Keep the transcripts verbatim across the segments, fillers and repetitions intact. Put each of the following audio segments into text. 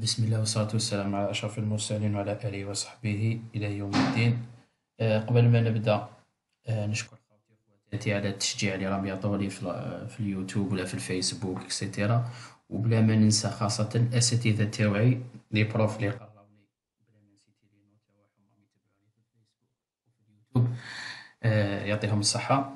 بسم الله والصلاة والسلام على أشرف المرسلين وعلى آله وصحبه إلى يوم الدين. آه، قبل ما نبدأ، آه، نشكر خوتي وخواتاتي على التشجيع اللي راهم يعطوه لي في, ال- في اليوتيوب ولا في الفيسبوك اكسيتيرا. وبلا ما ننسى خاصة الأساتذة تاوعي لي بروف اللي قراوني، بلا ما نسيت لي نوت تاعهم راهم يتبعوني في الفيسبوك وفي اليوتيوب. آه، يعطيهم الصحة.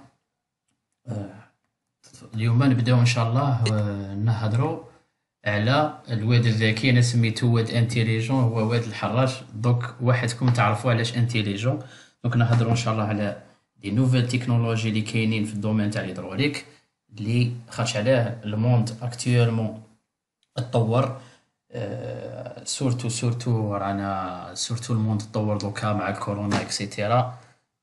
آه، اليوم نبداو إن شاء الله، آه، نهضروا على الواد الذكي. انا سميتو واد انتيليجون، هو واد الحراج. دوك وحدكم تعرفوا علاش انتيليجون. دوك نهضروا ان شاء الله على دي نوفيل تكنولوجي اللي كاينين في الدومين تاع الهيدروليك، اللي خاطش علاه الموند اكتويلمون اتطور. آه، سورتو سورتو رانا سورتو الموند تطور دوكا مع الكورونا اكسيتيرا.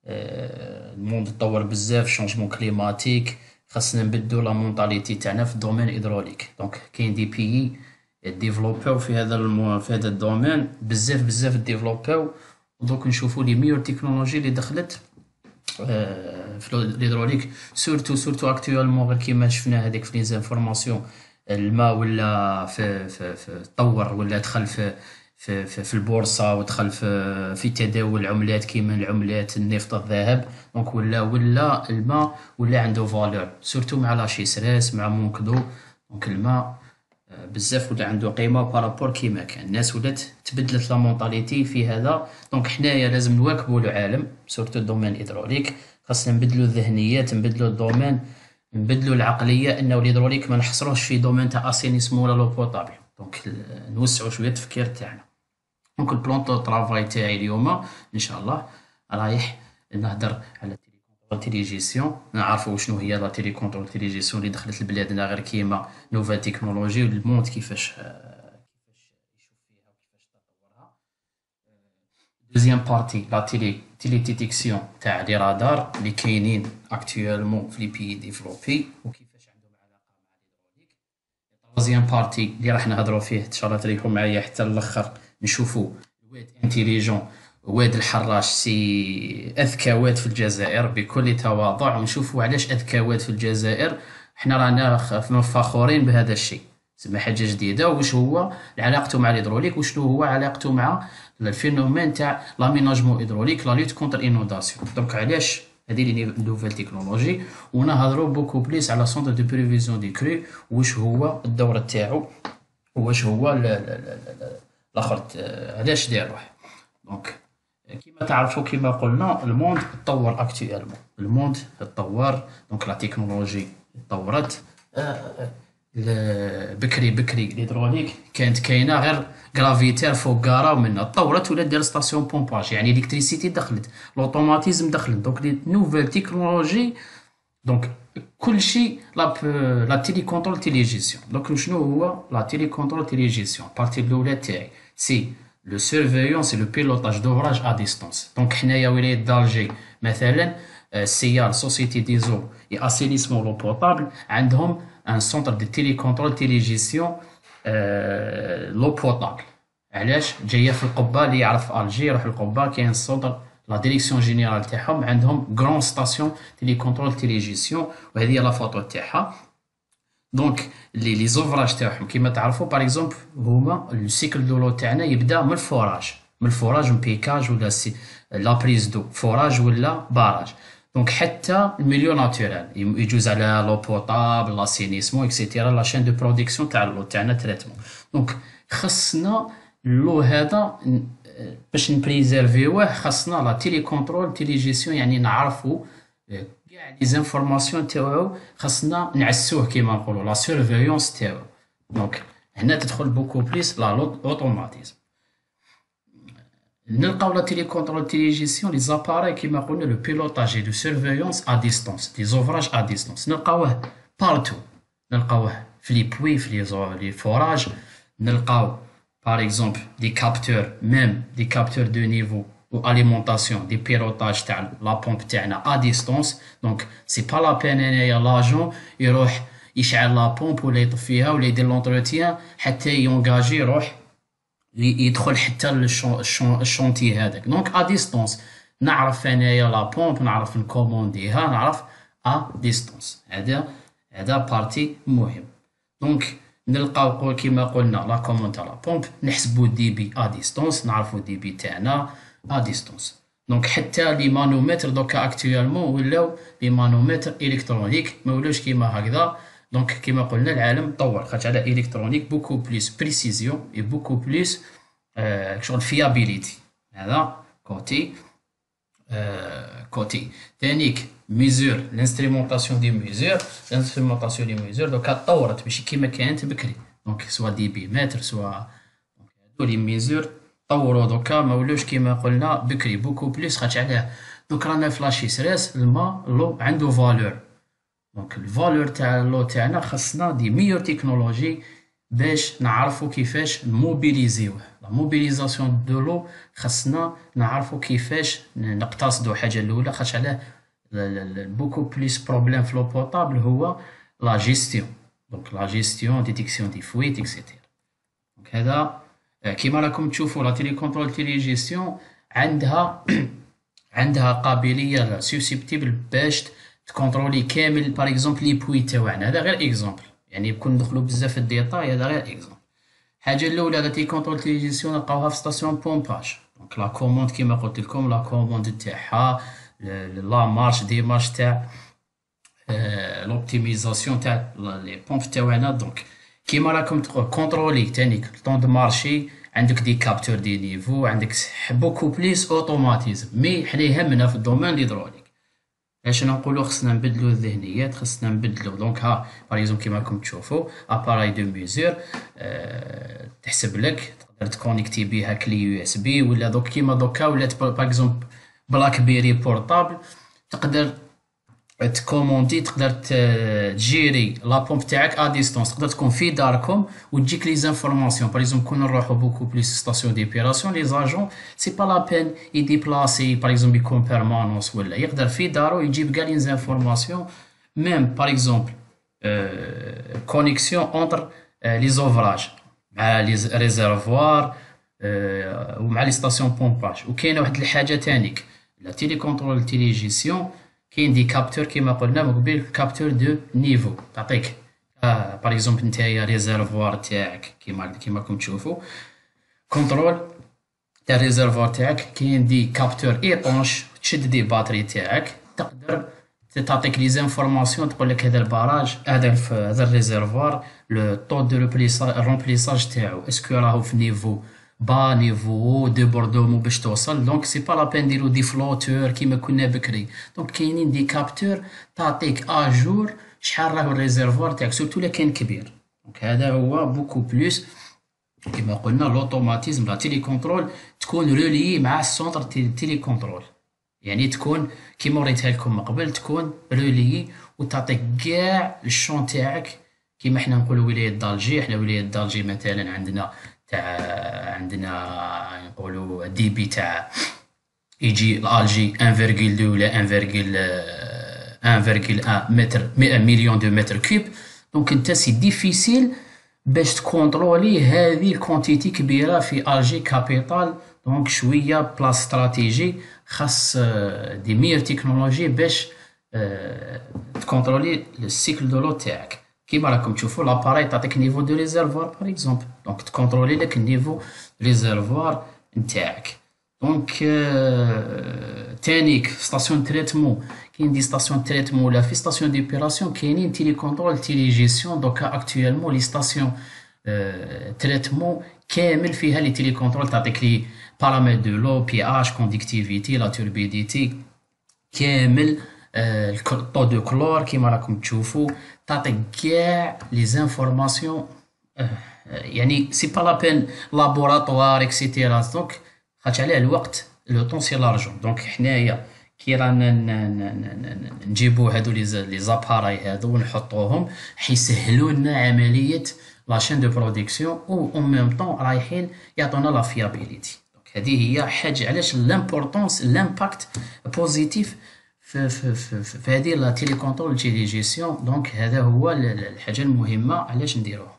آه، الموند تطور بزاف، شونجمون كليماتيك. خاصنا نبدلو لا مونطاليتي تاعنا في الدومين هيدروليك. دونك كاين دي بيي ديفلوباو في هذا المو... في هذا الدومين بزاف بزاف ديفلوباو. دوك نشوفو لي ميور تكنولوجي اللي دخلت آه، في الهيدروليك. سورتو سورتو اكتويلمون، غير كيما شفنا هذيك في ليزانفورماسيون، الماء ولا في في في تطور، ولا دخل في في في, في البورصه، ودخل في في تداول العملات كيما العملات النفط الذهب. دونك ولا ولا الماء ولا عنده فالور، سورتو مع لاشيسراس مع مونكدو. دونك الماء آه، بزاف ولا عنده قيمه بارابور كيما كان. الناس ولات تبدلت لا مونطاليتي في هذا. دونك حنايا لازم نواكبوا العالم، سورتو الدومين هيدروليك. خاصنا نبدلوا الذهنيات، نبدلوا الدومين، نبدلوا العقليه، انه الهيدروليك ما نحصروش في دومين تاع اسينيسمون ولا لو بوطابل. دونك ال- نوسعوا شويه التفكير تاعنا. دونك البلان دو طرافاي تاعي اليوم ان شاء الله رايح نهدر على تيلي كونترول تيليجيسيون. نعرفوا شنو هي لا تيلي كونترول تيليجيسيون اللي دخلت لبلادنا غير كيما نوفال تكنولوجي، والموند كيفاش آه، كيفاش يشوف فيها وكيفاش تطورها. دوزيام بارتي لا تيلي تيلي ديتيكسيون تاع لي رادار اللي كاينين اكتويلمون في لي بيي ديفلوبي، وكيفاش عندهم علاقه مع الهيدروليك. troisième بارتي اللي راح نهضروا فيه ان شاء الله تريحوا معايا حتى الاخر، نشوفوا الواد انتيليجون، واد الحراش، سي اذكى واد في الجزائر بكل تواضع. ونشوفوا علاش اذكى واد في الجزائر. احنا رانا خ- فخورين بهذا الشيء، زعما حاجه جديده. وش هو علاقته مع الهيدروليك، وشنو هو علاقته مع الفينومين تاع لاميناجمون هيدروليك، لا لوت كونتر انوداسيون. دونك علاش هذه لي نوفيل تكنولوجي. ونهضروا بوكو بليس على سونتر دو بريفيزيون دي كرو، واش هو الدور تاعو، واش هو ال- ال- ال- ال- الاخر ت- علاش داروه. دونك كيما تعرفوا، كيما قلنا الموند تطور اكتويلمون، الموند تطور. دونك لا تكنولوجي تطورت. آه، ل- بكري بكري الهيدروليك كانت كاينه غير غرافيتير فوق كارا، ومنها تطورت ولا دار ستاسيون بومباج، يعني الكتريسيتي دخلت، لوطوماتيزم دخلت. دونك لي نوفيل تكنولوجي. دونك كل شيء لا ب- لا تيلي كونترول تيليجيسيون. دونك شنو هو لا تيلي كونترول تيليجيسيون؟ البارتي الاولى تاعي سي لو سيرفيونس، سي لو بيلوتاج دوفراج ا ديستونس. دونك حنايا ولايه دالجي مثلا، آه، سيال سوسيتي ديزو اي اسينيسمون لو بوطابل، عندهم ان سونتر دو تيلي كونترول تيليجيسيون لو بوطابل. علاش؟ جايه في القبه، اللي يعرف الجي يروح القبه، كاين السونتر لا ديريكسيون جينيرال تاعهم، عندهم غران ستاسيون تيلي كونترول تيليجيسيون. وهذه هي لا فوتو تاعها. دونك لي لي زوفراج تاعهم كيما تعرفوا، باغ اكزومبل هما السيكل دو لو تاعنا يبدا من الفوراج، من الفوراج، من بيكاج ولا سي لا بريز دو فوراج ولا باراج. دونك حتى الميليو ناتورال يجوز على لو بوطابل، لاسينيسمون اكسيتيرا، لا شين دو برودكسيون تاع اللو تاعنا تريتمون. دونك خصنا اللو هذا ن- باش نبريزيرفيوه، خصنا لا تيلي كونترول تيليجيسيون، يعني نعرفوا كاع لي زانفورماسيون تاوعو، خاصنا نعسوه كيما نقولوا لا سيرفيونس تاوعو. دونك هنا تدخل بوكو بليس لا اوتوماتيزم. نلقاو لا تيلي كونترول تيليجيسيون لي زاباراي كيما قلنا لو بيلوتاج اي لو سيرفيونس ا ديستونس، دي زوفراج ا ديستونس. نلقاوه بارتو، نلقاوه في لي بوي، في لي زو لي فوراج. نلقاو par exemple des capteurs, même des capteurs de niveau ou alimentation, des pilotages تاع la pompe تاعنا à distance. donc c'est pas la peine انايا لاجون يروح يشعل لا بومب ولا يطفيها ولا يدير لونتروتيان حتى يونجاجي يروح ي- يدخل حتى للشون- الشون- الشونتي هذاك. دونك ا ديستونس نعرف انايا لا بومب، نعرف نكومونديها، نعرف ا ديستونس. هذا هذا بارتي مهم. دونك نلقاو كيما قلنا لا كوموند تاع لا بومب، نحسبو دي بي ا ديستونس، نعرفو دي بي تاعنا ا ديستونس. دونك حتى لي مانومتر دوكا اكتويلمون ولاو لي مانومتر الكترونيك، ما ولاوش كيما هكذا. دونك كيما قلنا العالم تطور، خاطر على الكترونيك بوكو بليس بريسيزيون اي بوكو بليس شغل فيابيليتي. هذا كوتي آه كوتي ثانيك ميزور لانسترومونطاسيون دي ميزور لانسترومونطاسيون دي ميزور دوكا تطورت ماشي كيما كانت بكري. دونك سوا دي بي متر سوا هادو لي ميزور طوروا دوكا ما ولاوش كيما قلنا بكري بوكو بليس. خاطر علاه دوك رانا فلاشي سراس الماء لو عنده فالور. دونك الفالور تاع لو تاعنا خاصنا دي ميور تكنولوجي باش نعرفو كيفاش نموبيليزيوه. لا موبيليزاسيون دو لو خاصنا نعرفو كيفاش نقتصدو. حاجه الاولى خاطر علاه بوكو بليس بروبليم في لو بوطابل هو لا جيستيون. دونك لا جيستيون ديتيكسيون دي فويت اكسيتيرا. دونك هذا كيما راكم تشوفوا لا تيلي كونترول تيلي جيستيون عندها عندها قابليه سوسيبتيبل باش تكونترولي كامل باغ اكزومبل لي بوي تاعنا. هذا غير اكزومبل، يعني بكون ندخلوا بزاف في الديتاي، هذا غير اكزومبل. الحاجه الاولى لا تي كونترول تيلي جيستيون نلقاوها في ستاسيون بومباج. دونك لا كوموند كيما قلت لكم، لا كوموند تاعها لا مارش دي مارش تاع لوبتيميزاسيون تاع لي بومب تاعنا. دونك كيما راكم كونترولي تانيك طون دو مارشي، عندك دي كابتور دي نيفو، عندك بوكو بليس اوتوماتيزم. مي حنا يهمنا في الدومين ليدروليك باش نقولوا خصنا نبدلو الذهنيات، خصنا نبدلو. دونك ها باغ اكزومبل كيما راكم تشوفوا اباراي دو ميزور أه تحسب لك، تقدر تكونيكتي بها كلي يو اس بي، ولا دوك كيما دوكا ولات باغ اكزومبل بلاك بيري بورطابل، تقدر تكوموندي، تقدر تجيري لا بومب تاعك ا ديستونس. تقدر تكون في داركم وتجيك لي زانفورماسيون. باغ اكزومبل كون نروحو بوكو بليس ستاسيون ديبيراسيون، لي زاجون سي با لا بين يديبلاسي باغ اكزومبل يكون بيرمانونس، ولا يقدر في دارو يجيب كاع لي زانفورماسيون. ميم باغ اكزومبل كونيكسيون اونتر لي زوفراج مع لي ريزيرفوار ومع لي ستاسيون بومباج. وكاينه واحد الحاجه تانيك لا تيلي كونترول تيلي جيستيون، كاين دي كابتور كيما قلنا من قبل، كابتور دو نيفو تعطيك آه باغ اكزومبل نتايا ريزيرفوار تاعك كيما كيما راكم تشوفوا كونترول تاع ريزيرفوار تاعك، كاين دي كابتور ايطونش تشد دي باتري تاعك، تقدر تعطيك لي زانفورماسيون تقول لك هذا الباراج هذا هذا الريزيرفوار لو طو دو رومبليساج تاعو اسكو راهو في نيفو با نيفو دو بوردومو باش توصل. دونك سي با لا بين نديرو دي فلوتور كيما كنا بكري. دونك كاينين دي كابتور تعطيك اجور شحال راهو الريزيرفوار تاعك، سورتو لا كان كبير. دونك هذا هو بوكو بلوس كيما قلنا لوتوماتيزم لا تيلي كونترول تكون رولي مع السونتر تيلي كونترول، يعني تكون كيما وريتها لكم من قبل، تكون رولي وتعطيك كاع الشون تاعك. كيما حنا نقولوا ولايه دالجي، حنا ولايه دالجي مثلا عندنا تاع عندنا نقولوا دي بي تاع يجي الالجي واحد فاصلة اثنين ولا واحد فاصلة واحد متر مئة مليون دو متر كوب. دونك انت سي ديفيسيل باش تكونترولي هذه الكونتيتي كبيره في الجي كابيتال. دونك شويه بلاص استراتيجي، خاص دي مير تكنولوجي باش تكونترولي السيكل دو لو تاعك. كيما راكم تشوفوا لاباراي تعطيك نيفو دو ريزيرفوار باغ اكزومبل، دونك تكونترولي لك النيفو ريزيرفوار نتاعك. دونك تانيك ستاسيون تريتمون، كاين دي ستاسيون تريتمون ولا في ستاسيون ديبيراسيون كاينين تيلي كونترول تيلي جيستيون. دوكا اكطويلمون لي ستاسيون تريتمون كامل فيها لي تيلي كونترول تعطيك لي بارامتر دو لو بي اش كونديكتيفيتي لا توربيديتي كامل الطو دو كلور كيما راكم تشوفوا، تعطيك كاع لي زانفورماسيون. يعني سي با لا بين لابوراتوار اكسيتيرا. دونك خاطر عليه الوقت لو طون سي لارجون. دونك حنايا كي رانا نجيبو هادو لي زاباراي هادو ونحطوهم حيسهلوا لنا عمليه لاشين دو برودكسيون و اون ميم طون رايحين يعطونا لا فيابيليتي. دونك هذه هي حاجه علاش لامبورطونس لامباكت بوزيتيف في في في في هذه لا تيلي كونترول تيلي جيستيون. دونك هذا هو الحاجه المهمه علاش نديروها.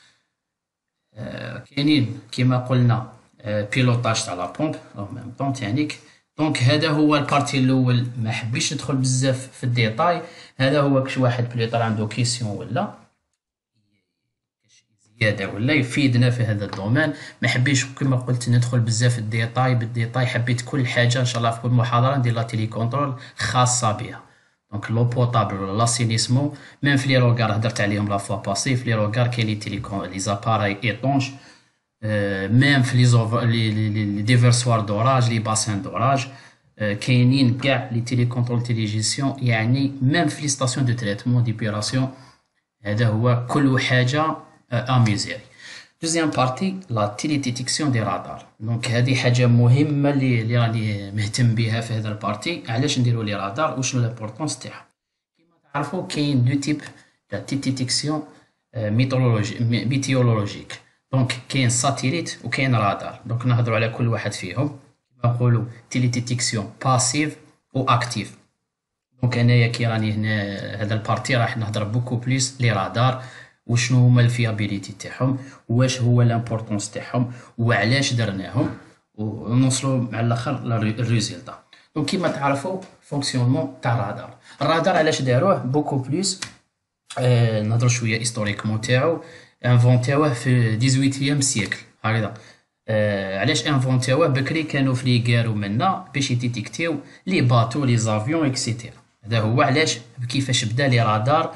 كاينين كيما قلنا بيلوطاج تاع لا بومب او ميم طون تانيك. دونك هذا هو البارتي الاول، ما حبيتش ندخل بزاف في الديتاي. هذا هو كش واحد بليطر عنده كيسيون ولا زياده ولا يفيدنا في هذا الدومين. ما حبيتش كما قلت ندخل بزاف في الديتاي بالديتاي، حبيت كل حاجه ان شاء الله في كل محاضره ندير لا تيلي كونترول خاصه بها. دونك لو بوطابل ولا لاسينيسمون، ميم في لي روغار هدرت عليهم لا فوا باسي. في لي روغار كاين لي تيلي لي زاباراي ايطونج، ميم في لي زوف لي لي ديفرسوار دوراج، لي باسين دوراج، كاينين كاع لي تيلي كونترول تيلي جيستيون، يعني ميم في لي ستاسيون دو تريتمون ديبيراسيون. هذا هو كل حاجه اميزيري. دوزيام بارتي لا تيلي ديتيكسيون دي رادار. دونك هذه حاجه مهمه اللي اللي راني مهتم بها في هذا البارتي. علاش نديرو لي رادار وشنو لامبورطونس تاعهم؟ كيما تعرفوا كاين دو تيب تاع ديتيكسيون ميتيورولوجي ميتيورولوجيك. دونك كاين ساتيليت وكاين رادار. دونك نهضروا على كل واحد فيهم. كيما نقولوا تيلي ديتيكسيون باسيف و اكتيف. دونك انايا كي راني هنا هذا البارتي راح نهضر بوكو بليس لي رادار، وشنو هما الفيابيليتي تاعهم، واش هو لامبورطونس تاعهم، وعلاش درناهم، ونوصلوا مع الاخر للريزلتا. دونك كيما تعرفوا فونكسيونمون تاع الرادار. الرادار علاش داروه بوكو بليس؟ آه نهضروا شويه هيستوريكمون تاعو. انفونتاوه في ثمانية عشر سيكل هكذا. آه علاش انفونتاوه؟ بكري كانوا في لي غار ومنا باش يديتيكتيو لي باتو لي زافيون اكسيتيرا. هذا هو علاش كيفاش بدا لي رادار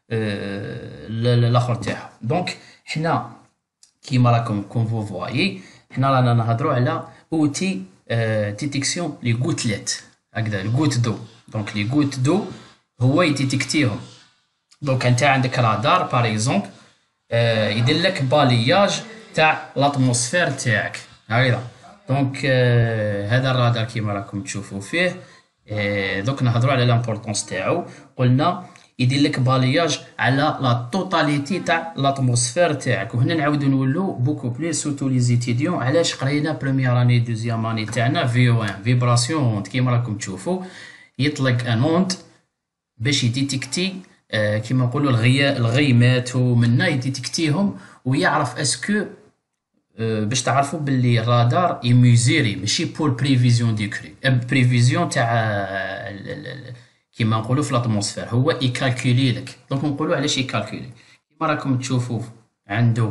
الاخر تاعها. دونك حنا كيما راكم كون فو فوايي حنا رانا نهضروا على اوتي ديتيكسيون لي غوتليت هكذا، الغوت دو. دونك لي غوت دو هو يديتيكتيهم. دونك انت عندك رادار باغ اكزومبل يدير لك بالياج تاع لاتموسفير تاعك هكذا. دونك هذا الرادار كيما راكم تشوفوا فيه. دوك نهضروا على لامبورطونس تاعو. قلنا يدير لك بالياج على لا توتاليتي تاع لاتموسفير تاعك. وهنا نعاودو نولو بوكو بليس سورتو لي زيتيديون. علاش قرينا بروميير اني دوزيام اني تاعنا في او ان فيبراسيون كيما راكم تشوفوا. يطلق ان اونت باش يديتيكتي آه كيما نقولوا الغيا الغيمات، ومنا يديتيكتيهم ويعرف اسكو آه باش تعرفوا باللي الرادار يميزيري ماشي بور بريفيزيون ديكري بريفيزيون تاع آه كيما نقولوا في لاتموسفير. هو يكالكولي لك. دونك نقولوا علاش يكالكولي. كيما راكم تشوفوا عنده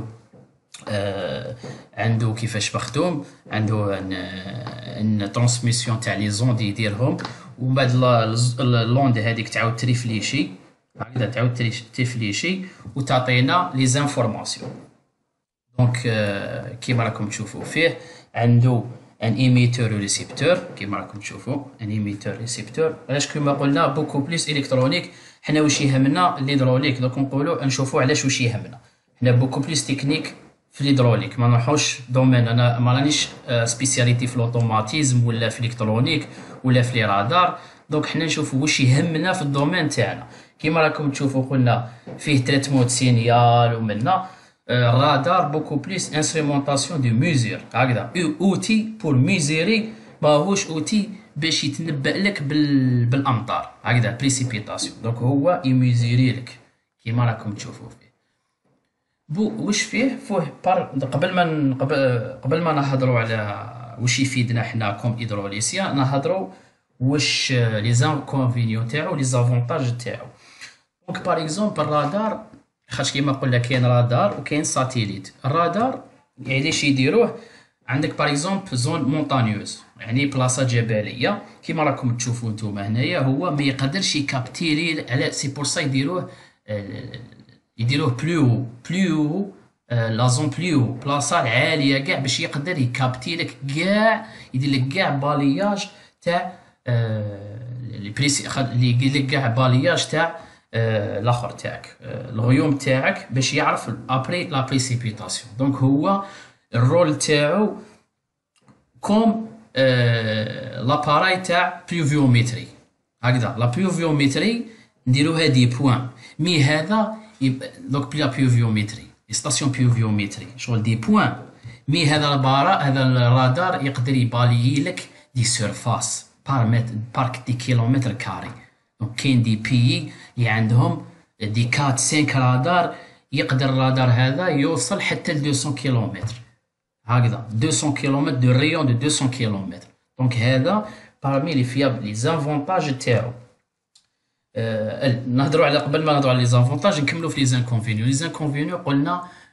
آه عنده كيفاش مخدوم، عنده ان ان ترانسميسيون تاع لي زوند يديرهم، ومن بعد اللوند هذيك تعاود تريفليشي هكذا، تعاود تريفليشي وتعطينا لي زانفورماسيون. دونك آه كيما راكم تشوفوا فيه عنده ان ايميتور و ريسيبتور كيما راكم تشوفوا. ان ايميتور ريسيبتور علاش كيما قلنا بوكو بليس الكترونيك. حنا واش يهمنا الهيدروليك. دونك نقولوا نشوفوا علاش واش يهمنا. حنا بوكو بليس تكنيك في الهيدروليك، ما نروحوش دومين. انا ما رانيش سبيسياليتي في الاوتوماتيزم ولا في الالكترونيك ولا في لي رادار. دونك حنا نشوفوا واش يهمنا في الدومين تاعنا. كيما راكم تشوفوا قلنا فيه تريتمون سينيال ومنا الرادار بوكو بليس انسترومونطاسيون دو ميزير هكذا، اوتي بور ميزيري، ماهوش اوتي باش يتنبأ لك بال... بالامطار هكذا بريسيبيتاسيون. دونك هو يميزيري لك كيما راكم تشوفوا فيه. بو واش فيه فيه بار قبل ما قبل, قبل ما نهضروا على واش يفيدنا حنا كوم هيدروليسيا، نهضروا واش لي زانكونفينيون تاعو لي زافونتاج تاعو. دونك باغ اكزومبل الرادار خاطش كيما قلنا كاين رادار وكاين ساتيليت. الرادار يعني علاش يديروه؟ عندك باغ اكزومبل زون مونتانيوز يعني بلاصه جبليه كيما راكم تشوفوا نتوما هنايا، هو ما يقدرش يكابتيري على سي بور سا يديروه يديروه بلو بلو لا زون بلو بلاصه عاليه كاع باش يقدر يكابتي لك كاع، يدير لك كاع بالياج تاع لي بريسي اللي يدير لك كاع بالياج تاع الاخر تاعك الغيوم تاعك باش يعرف ابري لا بريسيبيتاسيون. دونك هو الرول تاعو كوم لاباراي تاع بلوفيومتري هكذا. لا بلوفيومتري نديروها دي بوين مي هذا دونك بلا بلوفيومتري ستاسيون بلوفيومتري شغل دي بوين مي هذا البارا هذا الرادار يقدر يبالي لك دي سيرفاس بار متر بار دي كيلومتر كاري. دونك كاين دي بيي اللي عندهم دي كات خمسة رادار يقدر الرادار هذا يوصل حتى ل مئتين كيلومتر هكذا، مئتين كيلومتر دو ريون دو مئتين كيلومتر. دونك هذا بارمي لي فياب لي زانفونتاج تاعو. أه نهضروا على قبل ما نهضروا على لي زانفونتاج نكملوا في لي زانكونفينيون. لي زانكونفينيون قلنا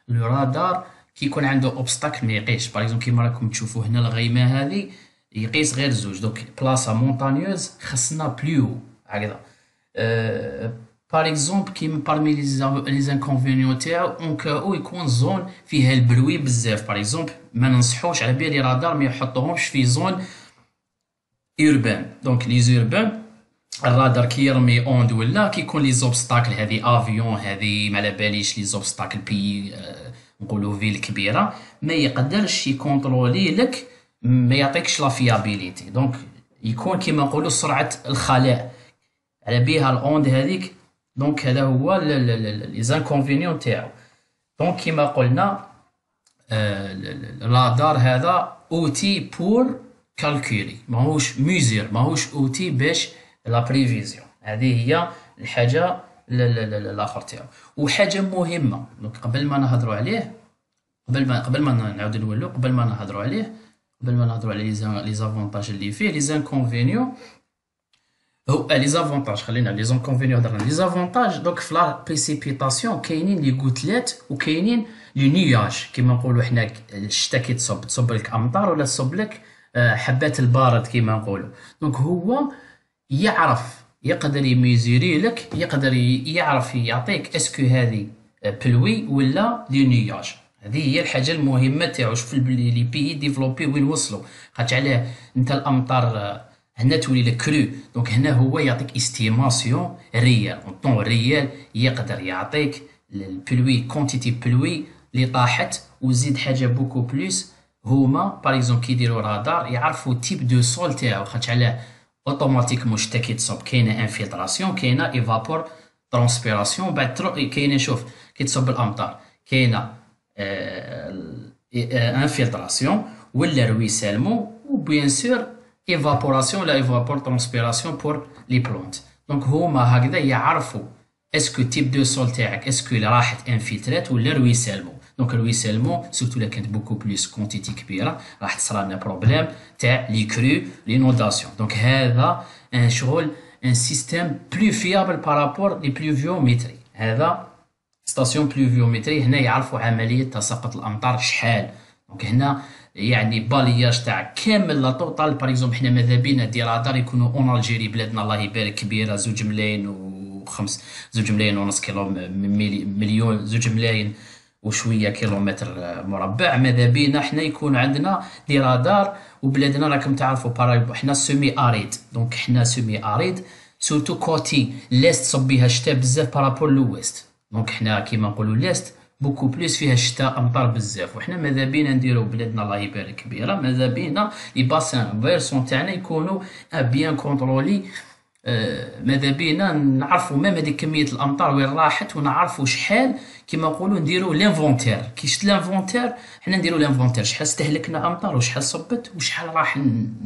لو رادار كي يكون عنده اوبستاكل ما يقيسش. باغ اكزومبل كيما راكم تشوفوا هنا الغيمه هذه يقيس غير زوج، دونك بلاصه مونتانيوز خصنا بلو هكذا. باغ اكزومبل كيما بارمي لي زانكونفينيون تاعو اون كاو يكون زون فيها البروي بزاف. باغ اكزومبل ما ننصحوش على بالي رادار ما يحطوهمش في زون اوربان. دونك لي زوربان الرادار كي يرمي اوند ولا كيكون لي زوبستاكل هذه افيون هذه ما على باليش لي زوبستاكل بي آه نقولوا فيل كبيره ما يقدرش يكونترولي لك، ما يعطيكش لا فيابيليتي. دونك يكون كيما نقولوا سرعه الخلاء على بها الاوند هذيك. دونك هذا هو لي زانكونفينيون تاعو. دونك كيما قلنا الرادار هذا اوتي بور كالكولي، ماهوش ميزير، ماهوش اوتي باش لا بريفيزيون. هذه هي الحاجه الاخر تاعو. وحاجه مهمه دونك قبل ما نهضروا عليه، قبل ما قبل ما نعاود نولوا قبل ما نهضروا عليه قبل ما نهضروا على لي زافونتاج اللي فيه لي زانكونفينيون. هو لي زافونتاج خلينا لي زانكونفينيون هضرنا لي زافونتاج. دونك في لا بريسيبيتاسيون كاينين لي غوتلات وكاينين لي نياج. كيما نقولوا حنا الشتا كي تصب تصب لك امطار ولا تصب لك حبات البارد كيما نقولوا. دونك هو يعرف يقدر يميزيري لك، يقدر يعرف يعطيك اسكو هذه بلوي ولا لي نياج. هذه هي الحاجه المهمه تاعو. شوف لي بيي ديفلوبي وين وصلوا، خاطر علاه انت الامطار هنا تولي لك كرو. دونك هنا هو يعطيك استيماسيون ريال اون طون ريال، يقدر يعطيك البلوي كونتيتي بلوي اللي طاحت. وزيد حاجه بوكو بلوس هما باغ اكزومبل كي يديروا رادار يعرفوا تيب دو سول تاعو، خاطر علاه اوتوماتيكمون شتا كي تصب كاينه انفلتراسيون كاينه ايفابور ترانسبيراسيون. بعد كاينه شوف كي تصب الامطار كاينه انفلتراسيون ولا رويسالمون وبيان سور ايفابوراسيون لا ايفابور ترانسبيراسيون بور لي بلونت. دونك هما هكذا يعرفوا اسكو تيب دو سول تاعك اسكو راحت انفلترات ولا رويسالمون. دونك الرويسالمون سورتو لا كانت بوكو بلوس كونتيتي كبيره راح تصرى لنا بروبليم تاع لي كرو لي نوداسيون. دونك هذا ان شغل ان سيستيم بلو فيابل بارابور لي بلوفيوميتري. هذا ستاسيون بلوفيوميتري هنا يعرفوا عمليه تساقط الامطار شحال. دونك هنا يعني بالياج تاع كامل لا توتال. باغ اكزومبل حنا ماذا بينا دي رادار يكونوا اون الجيري بلادنا الله يبارك كبيره زوج ملايين وخمس زوج ملايين ونص كيلو مليون زوج ملايين وشويه كيلومتر مربع. ماذا بينا حنا يكون عندنا دي رادار وبلادنا راكم تعرفوا باراي حنا سيمي اريد. دونك حنا سيمي اريد سورتو كوتي ليست صب بها الشتاء بزاف بارابور لويست. دونك حنا كيما نقولوا ليست بوكو بليس فيها الشتاء امطار بزاف. وحنا ماذا بينا نديرو بلادنا الله يبارك كبيره ماذا بينا لي باسان فيرسون تاعنا يكونوا بيان كونترولي. آه ماذا بينا نعرفوا ميم هذيك كميه الامطار وين راحت ونعرفوا شحال كيما نقولوا نديروا لانفونتير. كي شت لانفونتير حنا نديروا لانفونتير شحال استهلكنا امطار وشحال صبت وشحال راح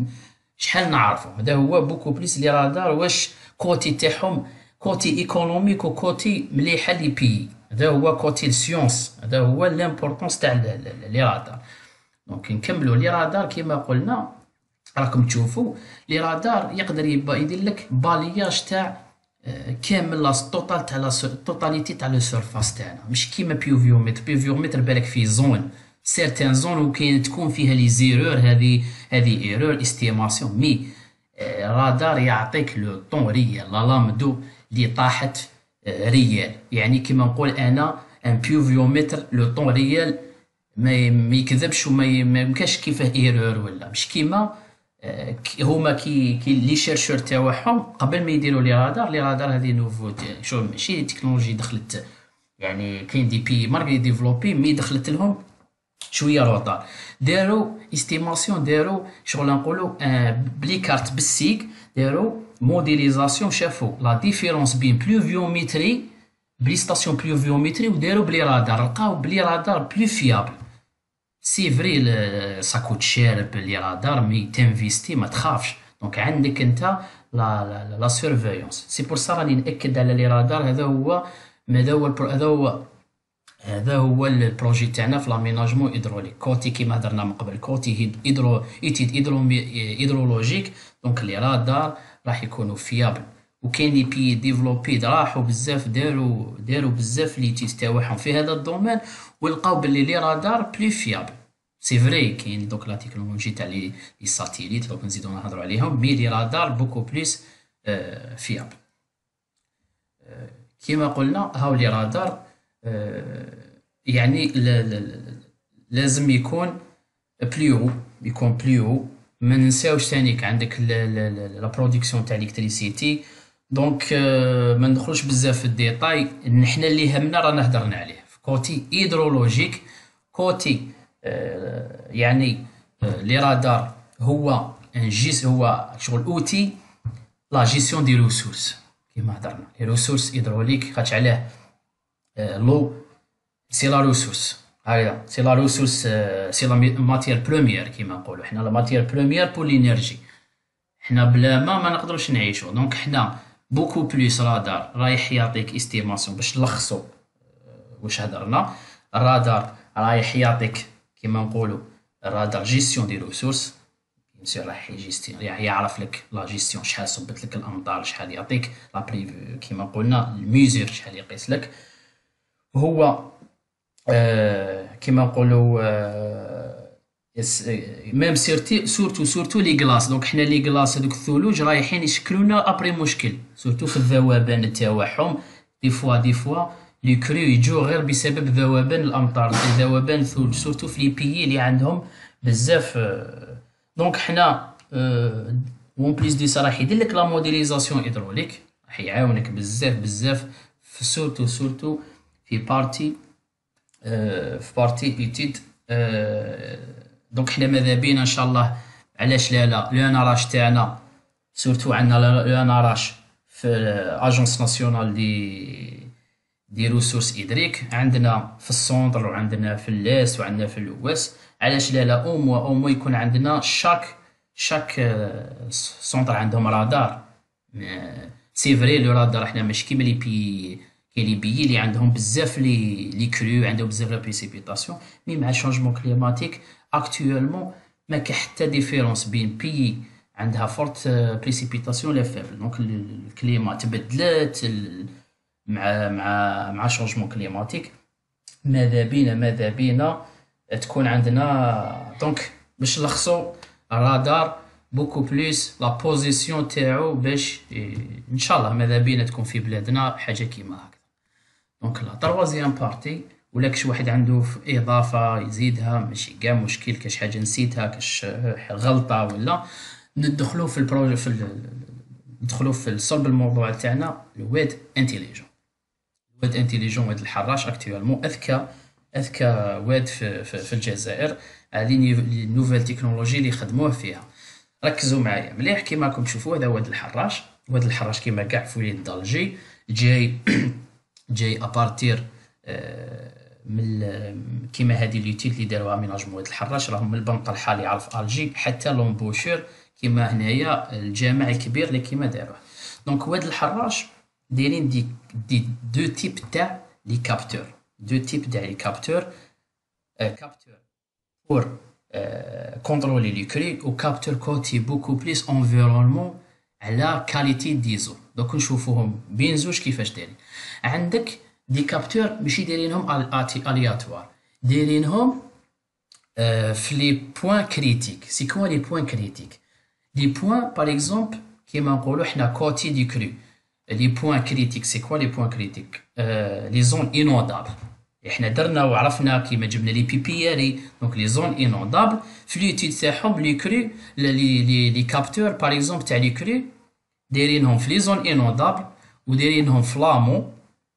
شحال نعرفوا. هذا هو بوكو بليس لي رادار واش كوتي تاعهم كوتي ايكونوميك وكوتي مليحه لي بي. هذا هو كوتي السيونس، هذا هو لامبورطونس تاع لي رادار. دونك نكملوا لي رادار كيما قلنا راكم تشوفوا لي رادار يقدر يدير لك بالياج تاع كامل لا توتال تاع لا توتاليتي تاع لو سيرفاس تاعنا. مش كيما بيوفيومتر. بيوفيومتر بالك في زون سيرتان زون وكاين تكون فيها لي زيرور هذه هذه ايرور استيماسيون. مي رادار يعطيك لو طون ريال لا لامدو اللي طاحت ريال. يعني كيما نقول انا ان بيوفيومتر لو طون ريال ما يكذبش وما يمكنش كيفاه ايرور ولا مش كيما هما كي كي لي شيرشور تاعهم قبل ما يديروا لي رادار. لي رادار هذه نوفو شو ماشي تكنولوجي دخلت يعني كاين دي بي ماركي ديفلوبي مي دخلت لهم شويه روطار. داروا استيماسيون داروا شغل نقولوا بلي كارت بالسيك داروا موديليزاسيون شافوا لا ديفيرونس بين بلوفيوميتري بلي ستاسيون بلوفيوميتري وداروا بلي رادار لقاو بلي رادار بلو فيابل. سي فري سا كوت شير بلي رادار مي تنفيستي ما تخافش. دونك عندك انت لا لا لا سيرفيونس. سي بور سا راني ناكد على لي رادار. هذا هو هذا هو هذا هو هذا هو البروجي تاعنا في لاميناجمون هيدروليك كوتي كيما هضرنا من قبل كوتي هيدرو ايتيد هيدرولوجيك. دونك لي رادار راح يكونوا فيابل وكاين لي بي ديفلوبي راحوا بزاف داروا داروا بزاف لي تيست تاعهم في هذا الدومين، ولقاو بلي لي رادار بلي فيابل. سي فري كاين دوك لا تكنولوجي تاع لي لي ساتيليت دوك نزيدو نهضروا عليهم، مي لي رادار بوكو بليس آه فيابل. آه كيما قلنا هاو لي رادار آه يعني لازم يكون بليو يكون بليو. ما ننساوش ثاني عندك لا برودكسيون تاع الكتريسيتي. دونك ما ندخلوش بزاف في الديتاي، حنا اللي همنا رانا هدرنا عليه في كوتي هيدرولوجيك. كوتي آه يعني آه لي رادار هو ان جيس هو شغل اوتي لا جيستيون دي ريسورس كيما هضرنا. لي ريسورس هيدروليك خاطش علاه آه لو سي لا ريسورس هايا سي لا ريسورس سي لا ماتير بروميير كيما نقولوا حنا. لا ماتير بروميير بور لينيرجي، حنا بلا ما ما نقدروش نعيشوا. دونك حنا بوكو بليس رادار رايح يعطيك استيماسيون باش نلخصوا واش هدرنا. الرادار رايح يعطيك كيما نقولوا الرادار جيستيون دي ريسورس، بيان رايح يجيستيون رايح يعرف لك لا جيستيون شحال صبت لك الامطار، شحال يعطيك لا بريف كيما قلنا الميزور شحال يقيس لك. هو آه كيما نقولوا آه ميم سيرتي سورتو سورتو لي كلاص. دونك حنا لي كلاص هذوك الثلوج رايحين يشكلونا ابري مشكل سورتو في الذوبان تاعهم. دي فوا دي فوا لي كرو يجو غير بسبب ذوبان الامطار، ذوبان الثلوج سورتو في لي بيي اللي عندهم بزاف. آه دونك حنا آه اون بليس دي سا راح يدير لك لا موديليزاسيون هيدروليك، راح يعاونك بزاف بزاف في سورتو سورتو في بارتي آه في بارتي ايتيد. آه دونك حنا ماذا بينا ان شاء الله. علاش لا لا لو نراش تاعنا سورتو عندنا لو نراش في اجونس ناسيونال دي دي ريسورس ادريك، عندنا في السونتر وعندنا في اللاس وعندنا في الواس. علاش لا لا او موا او موا يكون عندنا شاك شاك آه سونتر عندهم رادار. سي فري لو رادار احنا ماشي كيما لي بي كاين لي بيي اللي عندهم بزاف لي لي كرو عندهم بزاف لا بريسيبيتاسيون. مي مع الشونجمون كليماتيك اكطوالمون ما كاين حتى ديفيرونس بين بيي عندها فورت بريسيبيتاسيون لا فابل. دونك الكليما تبدلت مع مع مع شونجمون كليماتيك. ماذا بينا ماذا بينا تكون عندنا. دونك باش نلخصوا الرادار بوكو بليس لا بوزيسيون تاعو باش ان شاء الله ماذا بينا تكون في بلادنا حاجه كيما هكذا. دونك لا تروازيام بارتي ولا كاش واحد عنده اضافه يزيدها ماشي كاع مشكل، كاش حاجه نسيتها كاش غلطه ولا ندخلوا في البروجي في ندخلوا في صلب الموضوع تاعنا. الواد انتيليجون واد انتيليجون واد الحراش اكطوالمون اذكى اذكى واد في, في, في الجزائر. هذه نوفيل تكنولوجي اللي خدموه فيها. ركزوا معايا مليح كيما راكم تشوفوا. هذا واد الحراش واد الحراش كيما كاع في وليد دالجي جاي جاي ابارتير آه من كيما هذه ليوتيل اللي داروها ميناجمون واد الحراش راهم من البنك الحالي يعرف الجي حتى لومبوشور كيما هنايا الجامع الكبير اللي كيما داروه. دونك واد الحراش دايرين دي دي دو تيب تاع لي كابتور دو تيب تاع لي كابتور آه كابتور بور كونترولي لي كري و كابتور كوتي بوكو بليس انفيرونمون على كاليتي ديزو. دوك نشوفوهم بين زوج كيفاش دايرين. عندك دي كابتور ماشي دايرينهم الياتوار، دايرينهم آه في لي بوين كريتيك. سي كوا لي بوين كريتيك؟ لي بوين باغ اكزومبل كيما نقولوا حنا كوتي دي كري. لي بوين كريتيك سي كوا لي بوين كريتيك؟ آه لي زون انودابل. احنا درنا وعرفنا كيما جبنا لي بيبياري. دونك لي زون انودابل في ليتيد تاعهم لي كري لي لي لي كابتور باغ اكزومبل تاع لي كري دايرينهم في لي زون انودابل ودايرينهم في لامو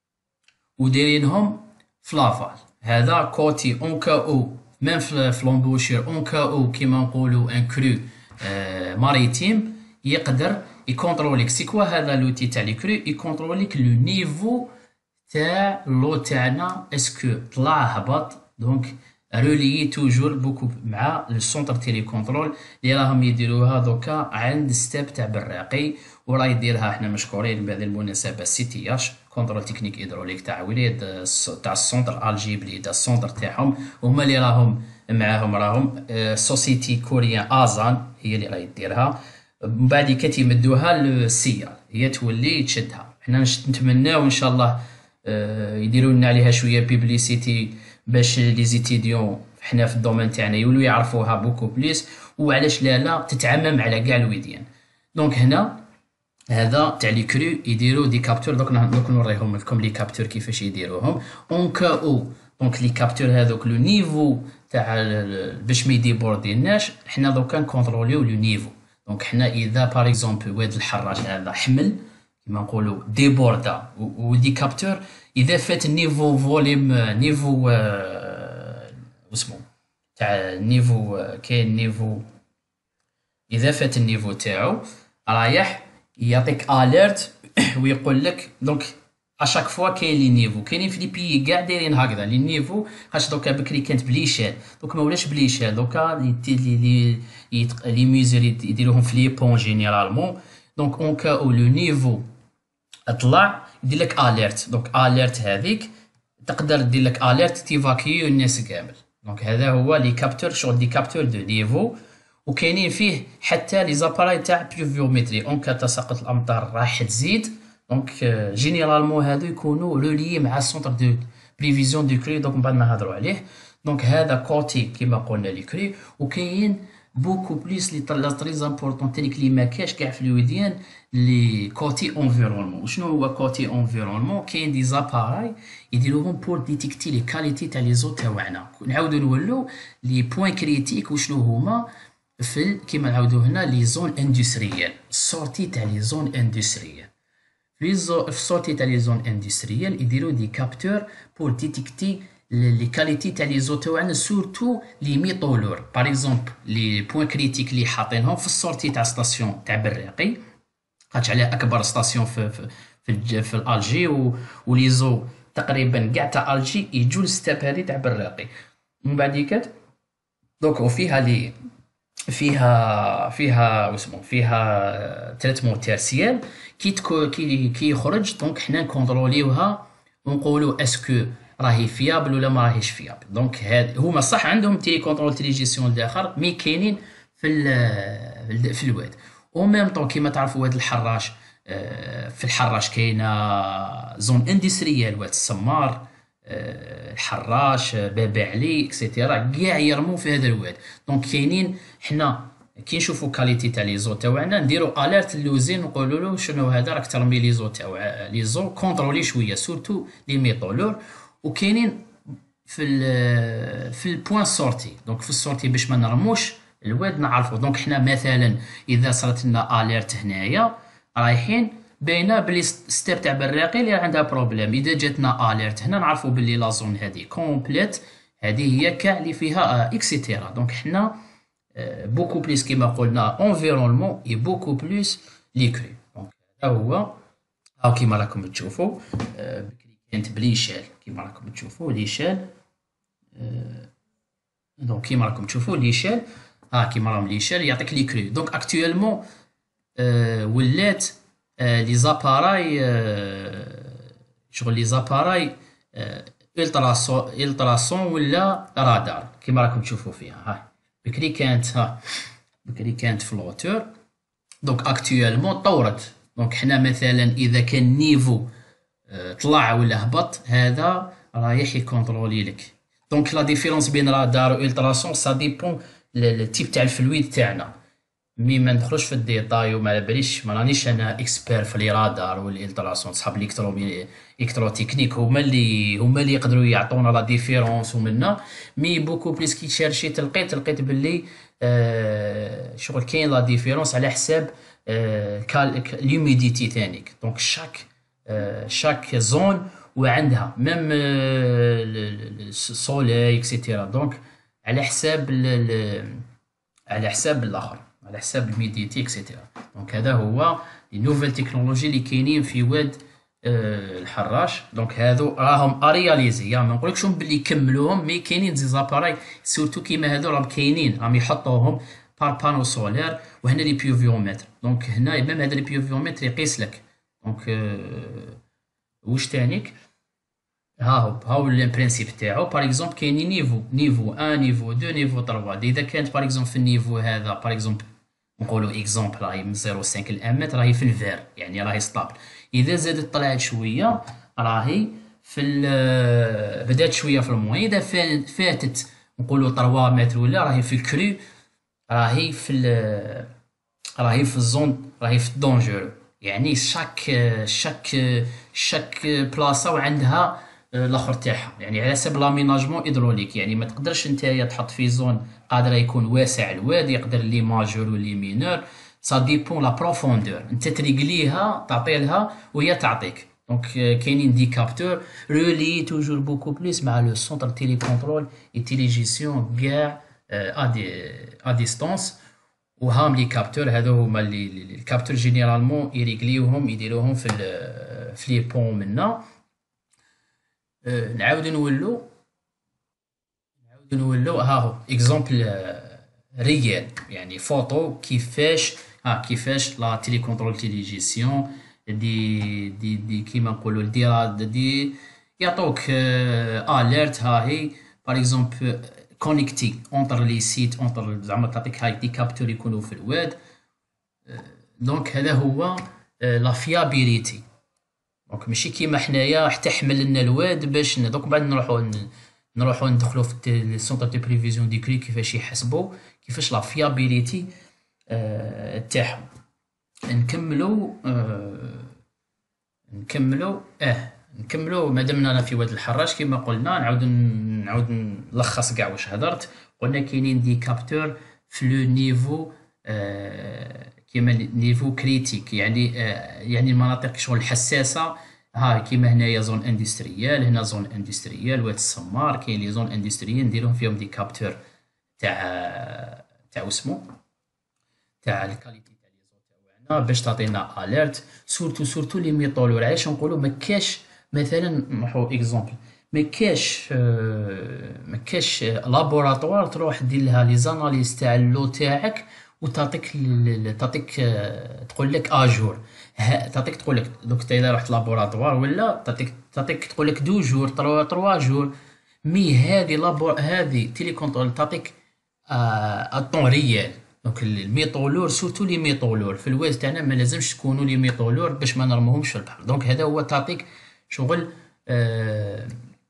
ودايرينهم في لافال. هذا كوتي اون كا او ميم في لومبوشير اون كا او كيما نقولوا ان كرو آه ماريتيم يقدر يكونتروليك. سي كوا هذا لوتي تاع لي كرو يكونتروليك لو نيفو تاع لو تاعنا اسكو طلع هبط. دونك روليي توجور بوكو مع السونتر تيلي كونترول اللي راهم يديروها دوكا عند ستيب تاع براقي وراه يديرها. احنا مشكورين بهذه المناسبه سي تي اش كونترول تكنيك هيدروليك تاع وليد تاع السونتر الجي بليد السونتر تاعهم هما اللي راهم معاهم راهم سوسيتي كوريان ازان هي اللي راهي ديرها. من بعد كتيمدوها للسيال هي تولي تشدها. حنا نش- نتمناو ان شاء الله آه، يديروا لنا عليها شويه بيبليسيتي باش لي زيتيديون حنا في الدومين تاعنا يولوا يعرفوها بوكو بليس، وعلاش لا لا تتعمم على كاع الوديان. دونك هنا هذا تاع لي كرو يديروا دي كابتور. دوك ن- دوك نوريهم لكم لي كابتور كيفاش يديروهم اون كا او. دونك لي كابتور هذوك لو نيفو تاع ال- باش ما يديبورديناش، حنا دوكا نكونتروليو لو نيفو. دونك حنا اذا بار اكزومبل واد الحراج هذا حمل كيما نقولوا ديبوردا و- ودي كابتور، اذا فات النيفو فوليم نيفو آه، واسمو تاع نيفو آه، كاين نيفو، اذا فات النيفو تاعو رايح يعطيك اليرت ويقول لك. دونك اشاك فوا كاين لي نيفو، كاينين في لي بيي كاع دايرين هكذا لي نيفو. خاطش دوكا بكري كانت بليشال، دوك ما ولاش بليشال، دوكا لي تي- لي لي يتق- لي ميزور يد- يديروهم في لي بون جينيرالمون. دونك اون كا او لو نيفو اطلع يدير لك اليرت. دونك اليرت هذيك تقدر دير لك اليرت تيفاكيو الناس كامل. دونك هذا هو لي كابتور، شغل دي كابتور دو نيفو. وكاينين فيه حتى لي زاباراي تاع بلوفيومتري اون كا تساقط الامطار راح تزيد. دونك جينيرالمون هادو يكونوا روليي مع سونتر دو بريفيزيون دو كري. دونك من بعد نهضروا عليه. دونك هذا كوتي كيما قلنا لي كري. وكاين بوكو بليس لي طلا تري امبورطون تانيك لي ما كاش كاع في الوديان لي كوتي انفيرونمون. شنو هو كوتي انفيرونمون؟ كاين دي زاباراي يديروهم بور ديتيكتي لي كاليتي تاع لي زو تاعنا. نعاودو نولو لي بوين كريتيك وشنو هما في ال- كيما نعاودو هنا لي زون اندستريال، السورتي تاع لي زون اندستريال. في زو في السورتي تاع لي زون اندستريال يديروا دي كابتور بور ديتيكتي لي كاليتي تاع لي زو تاعنا، سورتو لي ميطولور. باغ اكزومبل لي بوين كريتيك لي حاطينهم في السورتي تاع ستاسيون تاع براقي، خاطش عليه اكبر ستاسيون في في في, الج- في الالجي و- ولي زو تقريبا كاع تاع الجي يجوا للستاب هذه تاع براقي. من بعد كات دوك وفيها لي فيها فيها واسمو فيها تريتمون تيرسيال كي تكو كي كي يخرج. دونك حنا نكونتروليوها ونقولوا اسكو راهي فيابل ولا ما راهيش فيابل. دونك هاد هما صح عندهم تيلي كونترول تيلي جيستيون الاخر مي كاينين في ال في الواد. او ميم طون كيما تعرفوا واد الحراش آه، في الحراش كاينه زون اندستريال واد السمار آه، الحراش آه، بابا علي اكسيتيرا كاع يرموا في هذا الواد. دونك كاينين حنا كي نشوفوا كاليتي تاع لي زو تاعنا نديروا اليرت للوزين نقولوا له شنو هذا راك ترمي لي زو تاع لي زو كونترولي شويه سورتو لي ميطولور. وكاينين في ال في البوان سورتي. دونك في السورتي باش ما نرموش الواد نعرفوا. دونك حنا مثلا اذا صارت لنا اليرت هنايا رايحين باينه بلي ستيب تاع براقي اللي عندها بروبليم، اذا جاتنا اليرت هنا نعرفوا بلي لا زون هذه كومبليت، هذه هي كاع اللي فيها اكسيتيرا. دونك حنا بوكو بليس كيما قلنا انفيرونمون اي بوكو بليس لي كري. دونك هذا هو هاو كيما راكم تشوفوا آه، بكري كانت بليشال كيما راكم تشوفوا ليشال. دونك كيما راكم تشوفوا ليشال ها كيما راهم ليشال يعطيك لي كري. دونك اكطويلمون آه، ولات آه، لي زاباراي آه، شغل لي زاباراي آه، التراسون التراسون ولا رادار كيما راكم تشوفوا فيها. ها بكري كانت ها بكري كانت فلوتور. دونك اكطويلمون طورت. دونك حنا مثلا اذا كان نيفو آه، طلع ولا هبط هذا رايح يكونترولي لك. دونك لا ديفيرونس بين رادار و التراسون سا ديبون التيب تاع الفلويد تاعنا. مي ما ندخلوش في الديتاي وما على باليش ما رانيش انا اكسبير في لي رادار والالتراسون. صحاب الالكترو الكترو تكنيك هما اللي هما اللي يقدروا يعطونا لا ديفيرونس ومنا. مي بوكو بليس كي تشارشيت لقيت لقيت باللي آه شغل كاين لا ديفيرونس على حساب آه الهيوميديتي تانيك. دونك شاك آه شاك زون وعندها ميم السولي اكسيتيرا. دونك على حساب ال- ال- على حساب الاخر على حساب الميديتي اكسيتيرا. دونك هذا هو لي نوفيل تكنولوجي اللي كاينين في واد آه، الحراش. دونك هادو راهم ارياليزي ما نقولكش بلي يكملوهم مي كاينين زي زاباراي سورتو كيما هادو راهم كاينين راهم يحطوهم بار بانو سولير. وهنا لي بيوفيومتر. دونك هنا ميم هذا لي بيوفيومتر يقيس لك. دونك آه، واش تانيك ها هو ها هو البرانسيب تاعو. باغ اكزومبل كاينين نيفو نيفو واحد نيفو اثنين نيفو ثلاثة. اذا كانت باغ اكزومبل في النيفو هذا باغ اكزومبل نقولوا اكزومبل راهي من صفر فاصلة خمسة الامات راهي في الفير، يعني راهي ستابل. اذا زادت طلعت شويه راهي في ال- بدات شويه في الموين. اذا فا- فاتت نقولوا ثلاثة متر ولا راهي في الكرو، راهي في ال- راهي في الزون، راهي في الدونجور. يعني شاك شاك شاك بلاصه وعندها الاخر تاعها، يعني على حسب لاميناجمون هيدروليك. يعني ما تقدرش نتايا تحط في زون قادر يكون واسع الواد، يقدر لي ماجور ولي مينور، سا ديبون لا بروفوندور. انت تريقليها تعطي لها وهي تعطيك. دونك كاينين دي كابتور رولي توجور بوكو بليس مع لو سونتر تيلي كونترول اي تيلي جيستيون كاع ا دي ا ديستونس. وهام لي كابتور هذو هما اللي اللي- الكابتور جينيرالمون يريقليوهم يديروهم في ال- في لي بون منا. أه، نعاودو نولو نعاودو نولو ها هو اكزومبل ريال، يعني فوتو كيفاش ها كيفاش لا تيلي كونترول تيلي جيستيون دي دي دي كيما نقولوا دي دي يعطوك اليرت. ها هي باغ اكزومبل كونيكتي اونتر لي سيت اونتر زعما تعطيك هاي دي كابتور يكونوا في الواد. دونك هذا هو لا فيابيليتي. دونك ماشي كيما حنايا حتى حمل لنا الواد باش ن- دوك بعد نروحو ن- نروحو ندخلو في الت- لي سونتر دو بريفيزيون دي كري كيفاش يحسبوا كيفاش لا فيابيليتي آه، تاعهم. نكملو آه، نكملو اه نكملو مادامنا انا في واد الحراش كما قلنا. نعاود ن- نعاود نلخص كاع واش هضرت. قلنا كاينين دي كابتور في لو نيفو آه كيما نيفو كريتيك، يعني آه يعني المناطق شغل الحساسه. ها كيما هنايا زون اندستريال، هنا زون اندستريال واد السمار، كاين لي زون اندستريال نديرهم فيهم دي كابتور تاع تاع اسمو تاع الكاليتي تاع لي زون تاعنا باش تعطينا اليرت. سورتو سورتو لي ميطولور. علاش نقولوا ما كاش مثلا نحو اكزومبل ما كاش آه، ما كاش لابوراتوار تروح دير لها لي زاناليز تاع اللو تاعك وتعطيك ال- ال- تعطيك آه، تقول لك اجور. ها- تعطيك تقول لك دوك انت اذا رحت لابوراتوار ولا تعطيك تعطيك تقول لك دو جور تروا تروا جور. مي هذه لابور هذه تيلي كونترول تعطيك الطون ريال. دونك الميطولور سورتو لي ميطولور في الواز تاعنا ما لازمش تكونوا لي ميطولور باش ما نرموهمش في البحر. دونك هذا هو تعطيك شغل آه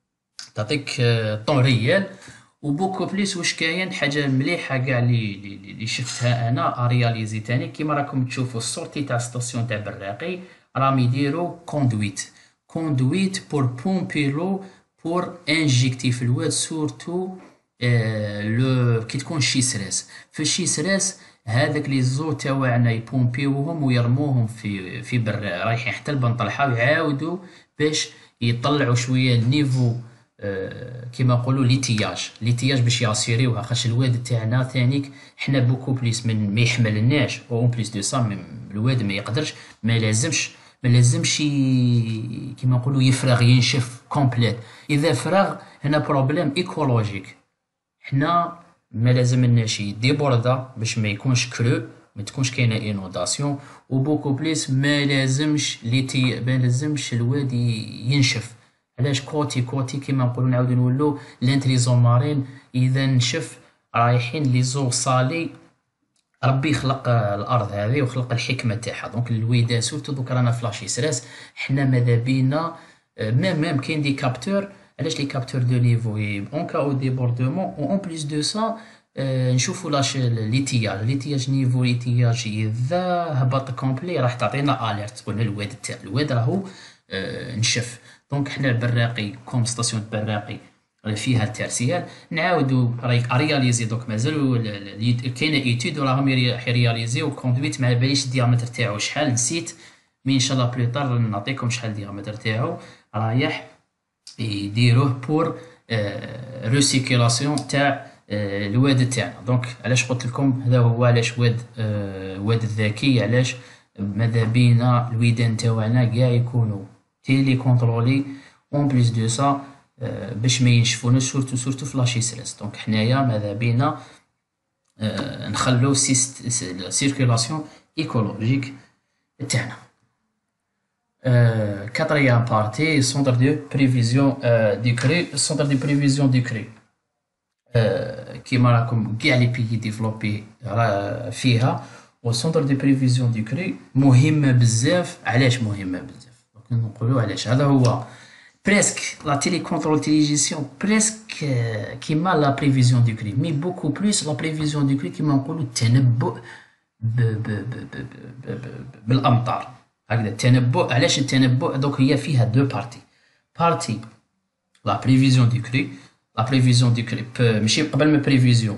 تعطيك آه طون ريال. وبوكو بليس واش كاين حاجه مليحه كاع اللي اللي اللي شفتها انا ارياليزي تاني كيما راكم تشوفوا السورتي تاع ستاسيون تاع براقي راهم يديروا كوندويت كوندويت بور بومبي لو بور انجيكتي في الواد سورتو آه، لو كي تكون شي سراس في شي سراس هذاك لي زو تاوعنا يبومبيوهم ويرموهم في في بر رايحين حتى البنطلحه ويعاودوا باش يطلعوا شويه النيفو آه، كيما نقولوا ليتياج ليتياج باش ياسيريوها. خاطش الواد تاعنا ثانيك حنا بوكو بليس من ما يحملناش او بليس دو سا الواد ما يقدرش ما لازمش ما لازمش ي- كيما نقولوا يفرغ ينشف كومبليت. اذا فرغ هنا بروبليم ايكولوجيك. حنا ما لازمناش ديبوردا باش ما يكونش كرو ما تكونش كاينه انوداسيون. وبوكو بليس ما لازمش ليتي ما لازمش الواد ي- ينشف. علاش كوتي كوتي كيما نقولوا نعاودو نولو لانتريزون مارين اذا نشف رايحين لي زو صالي. ربي خلق الارض هذه وخلق الحكمه تاعها. دونك الويدان سورتو دوك رانا فلاشي سراس حنا ماذا بينا آه، ميم ميم كاين دي كابتور. علاش لي كابتور دو نيفو اون كا او ديبوردمون و اون بليس دو سا نشوفوا لاش ليتياج ليتياج نيفو ليتياج اذا هبط كومبلي راح تعطينا اليرت قلنا الواد تاع الواد راهو آه، نشف. دونك حنا البراقي كوم ستاسيون براقي فيها الترسيال نعاودو راهي رياليزي. دوك مازالوا ال- ال- كاينه ايتود وراهم يري- يرياليزيو كوندويت ما باليش الديامتر تاعو شحال نسيت. مي ان شاء الله بلوطار نعطيكم شحال الديامتر تاعو. رايح يديروه بور ريسيكيلاسيون تاع آه، الواد تاعنا. دونك علاش قلت لكم هذا هو علاش واد آه، واد الذكي. علاش ماذا بينا الويدان تاوعنا كاع يكونوا تيلي كونترولي اون بليس دو سا آه، باش ما ينشفوناش سورتو سورتو في لاشي سلاس. دونك حنايا ماذا بينا آه، نخلو سيركيلاسيون ايكولوجيك تاعنا. Euh, quatrième partie, centre de prévision euh, du cru, centre de prévision du cru. Euh, كيما راكم كاع لي بيي ديفلوبي راه فيها والسونتر دي بريفيزيون دو كري مهمه بزاف. علاش مهمه بزاف؟ دونك نقولوا علاش. هذا هو بريسك لا تيلي كونترول تيليجيسيون بريسك كيما لا بريفيزيون دو كري، مي بوكو بلوس لا بريفيزيون دو كري كيما نقولوا التنبؤ ب ب ب ب ب ب بالامطار. هكذا التنبؤ. علاش التنبؤ؟ دوك هي فيها دو بارتي. بارتي لا بريفيزيون دو كري، لا بريفيزيون دو كري ماشي قبل ما بريفيزيون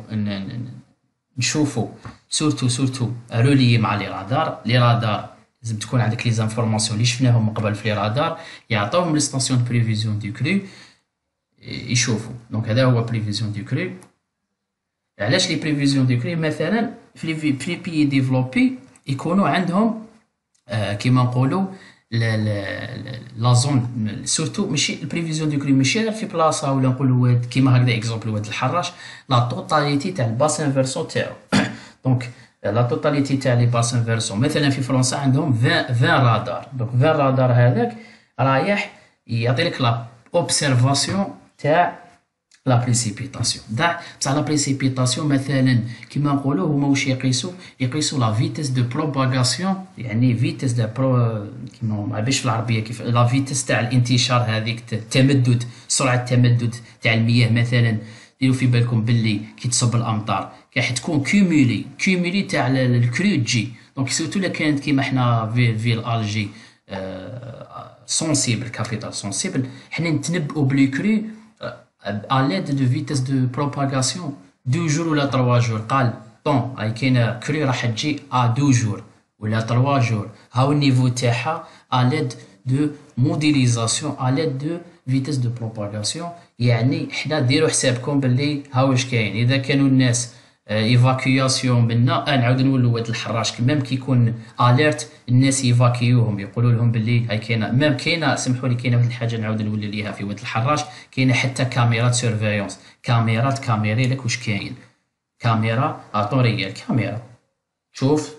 نشوفوا سورتو سورتو رولي مع لي رادار. لي رادار لازم تكون عندك لي زانفورماسيون اللي شفناهم من قبل في لي رادار، يعطوهم لي ستاسيون بريفيزيون دو كري يشوفوا. دونك هذا هو بريفيزيون دو كري. علاش لي بريفيزيون دو كري؟ مثلا في لي في لي بيي ديفلوبي يكونوا عندهم آه كيما نقولوا لا لا لا زون سورتو ماشي البريفيزيون دو كري ماشي غير في بلاصه ولا نقولوا واد كيما هكذا اكزومبل واد الحراش، لا توتاليتي تاع الباسين فيرسون تاعو. دونك لا توتاليتي تاع لي باسين فيرسون مثلا في فرنسا عندهم عشرين رادار. دونك عشرين رادار هذاك رايح يعطي لك لا اوبسيرفاسيون تاع لا بريسيبيتاسيون. داع بصح لا بريسيبيتاسيون مثلا كيما نقولوا هما واش يقيسوا؟ يقيسوا لا فيتيس دو بروباغاسيون، يعني فيتيس دو برو كيما ما عرفتش في العربيه كيف لا فيتيس تاع الانتشار، هذيك التمدد، سرعه التمدد تاع المياه. مثلا ديروا في بالكم باللي كي تصب الامطار راح تكون كومولي كومولي تاع الكرو تجي. دونك سورتو لا كانت كيما حنا في في الالجي سونسيبل كابيتال سونسيبل، حنا نتنبؤوا بلي كرو à l'aide de vitesse de propagation deux jours ولا trois jours. قال طون هاي كاينه كري راح تجي ا deux jours ولا trois jours. هاو النيفو تاعها à l'aide de modélisation à l'aide de vitesse de propagation. يعني حنا ديروا حسابكم باللي ها واش كاين. اذا كانوا الناس ايفاكياسيون منا نعاود نولوا واد الحراش ميم كي يكون اليرت الناس يفاكيوهم يقولوا لهم باللي هاي كاينه. ميم كاينه سمحوا لي كاينه واحد الحاجه نعاود نولي ليها في واد الحراش، كاينه حتى كاميرات سيرفيونس، كاميرات كاميري لك واش كاين. كاميرا اطوريه كاميرا تشوف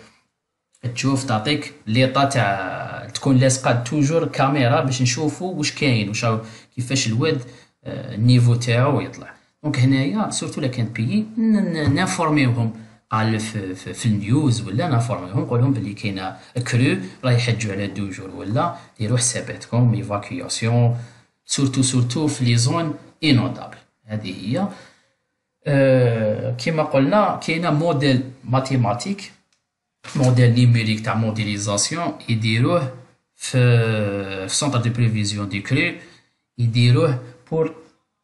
تشوف تعطيك ليطا تاع تكون لاصقه توجور كاميرا باش نشوفوا واش كاين واش كيفاش الواد النيفو تاعو يطلع. دونك هنايا سورتو لا كان بيي نانفورميوهم قال في, في, في النيوز ولا نانفورميوهم نقول لهم بلي كاينه كرو راه يحجوا على دو جور ولا ديروا حساباتكم ايفاكياسيون سورتو سورتو في لي زون انودابل. هذه هي أه كما قلنا كاينه موديل ماتيماتيك موديل نيميريك تاع موديليزاسيون يديروه في في سونتر دو بريفيزيون دو كرو، يديروه بور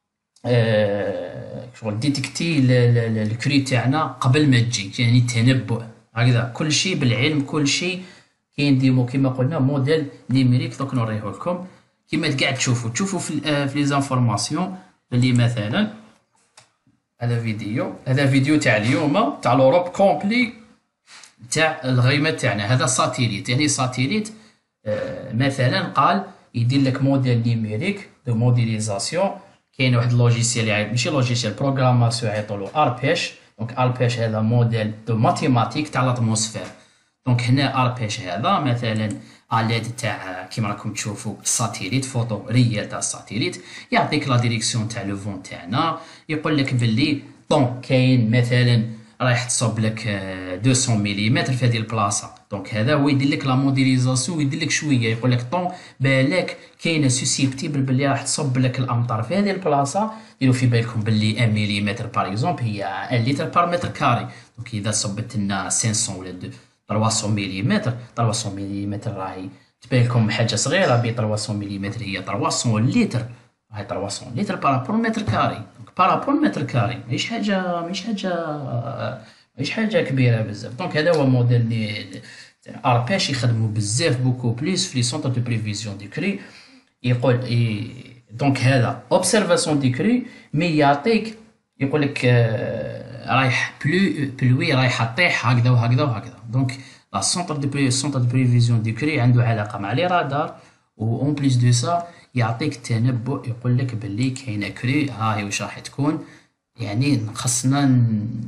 شغل ديتيكتي الكري تاعنا قبل ما تجي، يعني تنبؤ هكذا كل شيء بالعلم كل شيء كاين ديمو كما قلنا موديل نيميريك. دوك نوريه لكم كما قاعد تشوفوا تشوفوا في في لي زانفورماسيون اللي مثلا هذا فيديو هذا فيديو تاع اليوم تاع لوروب كومبلي تاع الغيمه تاعنا. هذا ساتيليت يعني ساتيليت آه مثلا قال يدير لك موديل نيميريك دو موديليزاسيون. كاين واحد لوجيسيال ماشي لوجيسيال بروغراماسيون يعيطولو اربيش. دونك اربيش هذا موديل دو ماتيماتيك تاع لاتموسفير. دونك هنا اربيش هذا مثلا على تاع كيما راكم تشوفوا الساتيليت فوتو ريال تاع الساتيليت يعطيك لا ديريكسيون تاع لو فون تاعنا، يقول لك باللي طون كاين مثلا رايح تصب لك مئتين ملم في هذه البلاصه. دونك هذا هو يدير لك لا موديليزاسيون ويدير لك شويه يقول لك طون بالك كاينه سوسيبتيبل باللي راح تصب لك الامطار في هذه البلاصه. ديروا في بالكم باللي واحد ملم باغ اكزومبل هي واحد لتر بار متر كاري. دونك اذا صبت لنا خمسمية ولا ثلاثمية ملم ثلاثمية ملم راهي تبان لكم حاجه صغيره، ب ثلاثمية ملم هي ثلاثمية لتر، هاي ثلاثمية لتر بارابور متر كاري. بارابور متر كاري ماهيش حاجه ماهيش حاجه ماهيش حاجه كبيره بزاف. دونك هذا هو موديل اربيش يخدموا بزاف بوكو بليس في لي سونتر دو بريفيزيون دو كري. يقول إيه دونك هذا اوبسيرفاسيون دو كري مي يعطيك يقول لك آه رايح بلو بلوي رايحه طيح هكذا وهكذا وهكذا. دونك لا سونتر دو بري سونتر دو بريفيزيون دو كري عنده علاقه مع لي رادار و اون بليس دو سا يعطيك تنبؤ يقول لك باللي كاينه كري هاهي واش راح تكون. يعني خصنا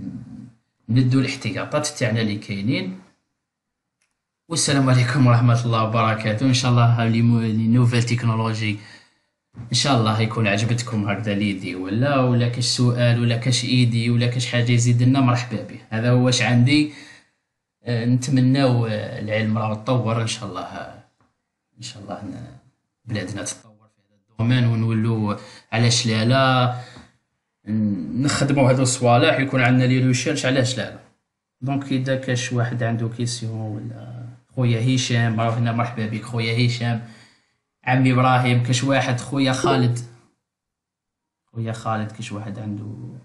ندو الاحتياطات تاعنا اللي كاينين. والسلام عليكم ورحمه الله وبركاته. ان شاء الله لي نوفيل تكنولوجي ان شاء الله يكون عجبتكم هكذا ليدي ولا ولا كاش سؤال ولا كاش ايدي ولا كاش حاجه يزيد لنا مرحبا به. هذا هو واش عندي. آه، نتمناو آه، العلم راه تطور ان شاء الله. آه، ان شاء الله ن- بلادنا تتطور في هذا الدومين ونولوا علاش لا لا ن- نخدموا هذو الصوالح يكون عندنا لي ريشيرش علاش لا لا. دونك اذا كاش واحد عنده كيسيون ولا خويا هشام راه هنا مرحبا بك خويا هشام، عمي ابراهيم، كاش واحد خويا خالد، خويا خالد كاش واحد عنده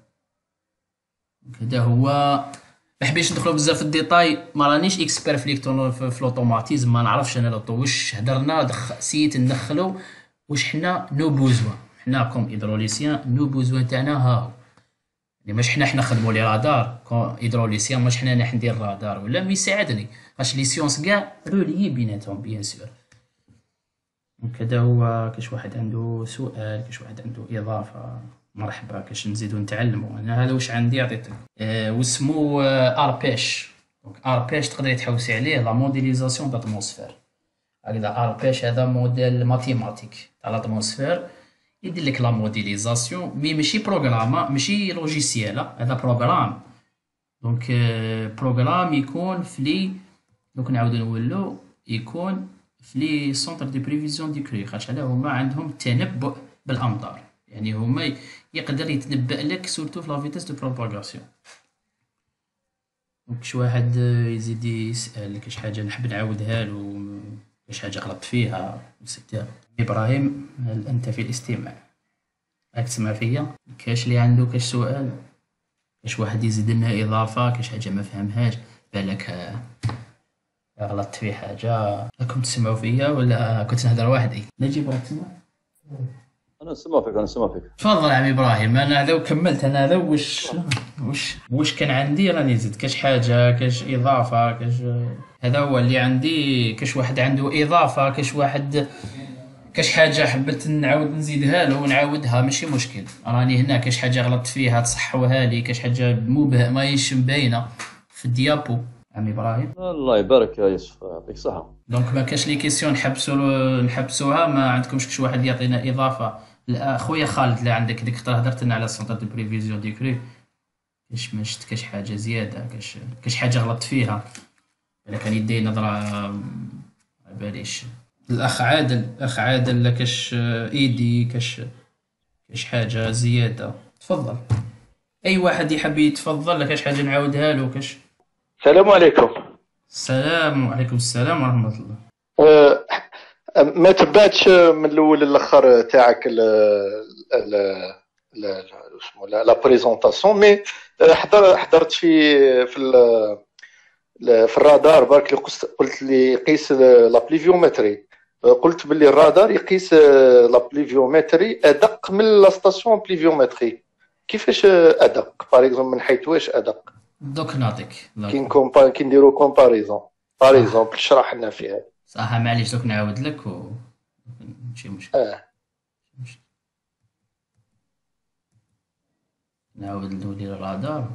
هذا هو. ما حبيتش ندخلوا بزاف في الديتاي، ما رانيش اكسبير في ليكترون في, في الاوتوماتيزم، ما نعرفش انا لوطو واش هدرنا دخ... سيت ندخلوا واش حنا نو بوزوان، حنا كوم هيدروليسيان نو بوزوان تاعنا ها هو. يعني مش حنا حنا نخدموا لي رادار كون هيدروليسيان، مش حنا راح ندير رادار ولا مي يساعدني باش لي سيونس كاع رولي بيناتهم بيان سور. دونك هذا هو. كاش واحد عنده سؤال، كاش واحد عنده اضافه، مرحبا، كاش نزيدو نتعلموا. انا هذا واش عندي عطيتك. أه واسمو آه، اربيش. دونك اربيش تقدري تحوسي عليه لا موديليزاسيون داتموسفير. هكذا اربيش هذا موديل ماتيماتيك تاع لاتموسفير، يدير لك لا موديليزاسيون مي ماشي بروغرام، ماشي لوجيسيال، هذا بروغرام. دونك آه، بروغرام يكون في لي، دونك نعاودو نولو يكون في لي سونتر دي بريفيزيون دي كري، خاطش علاه هما عندهم التنبؤ بالامطار، يعني هما يقدر يتنبأ لك سورتو في لا فيتاس دو بروباغاسيون. دونك شي واحد آه، يزيد يسأل كاش حاجة نحب نعاودها له، كاش حاجة غلط فيها اكسيتيرا. إبراهيم هل أنت في الاستماع؟ راك تسمع فيا؟ كاش اللي عنده كاش سؤال، كاش واحد يزيد لنا إضافة، كاش حاجة ما فهمهاش، بالك آه، غلطت في حاجة. راكم تسمعوا فيا ولا كنت نهضر وحدي؟ نجيب راك تسمع؟ انا نسمع فيك انا نسمع فيك. تفضل عمي ابراهيم. انا هذا وكملت، انا هذا واش واش واش كان عندي راني زدت كاش حاجه، كاش اضافه، كاش هذا هو اللي عندي. كاش واحد عنده اضافه، كاش واحد كاش حاجه حبيت نعاود نزيدها له ونعاودها، ماشي مشكل، راني هنا. كاش حاجه غلطت فيها تصحوها لي، كاش حاجه مبه ماهيش مبينه في الديابو عمي ابراهيم. الله يبارك يا يوسف، يعطيك الصحة. دونك ما كاش لي كيسيون نحبسو نحبسوها، ما عندكمش كش واحد يعطينا اضافه. لا خويا خالد، لا عندك ديك الخطره هدرت لنا على سونتر دو بريفيزيون دي كري، كاش ما شفت كاش حاجه زياده، كاش كاش حاجه غلطت فيها، الا كان يدي نظره ما باليش. الاخ عادل، الاخ عادل لا كاش ايدي، كاش كاش حاجه زياده تفضل. اي واحد يحب يتفضل، لا كاش حاجه نعاودها له كاش. السلام عليكم. السلام وعليكم السلام ورحمه الله. أه، ما تبعتش من الاول للاخر تاعك ال ال ال- اسمه لا لا بريزونطاسيون، مي أه، حضر حضرت في في ال- ال- في الرادار برك اللي قست- قلت لي يقيس ال- لا بليفيومتري. أه، قلت باللي الرادار يقيس أه، لا بليفيومتري ادق من لا ستاسيون بليفيومتري. كيفاش أه، ادق؟ باغ اكزومبل من حيث واش ادق؟ دوك نعطيك كي دوك. نكومبا كي نديرو كومباريزون باغ صح اكزومبل اشرح لنا فيها. صح، معليش دوك نعاود لك و ماشي مشكل. اه مش- نعاود نولي للرادار.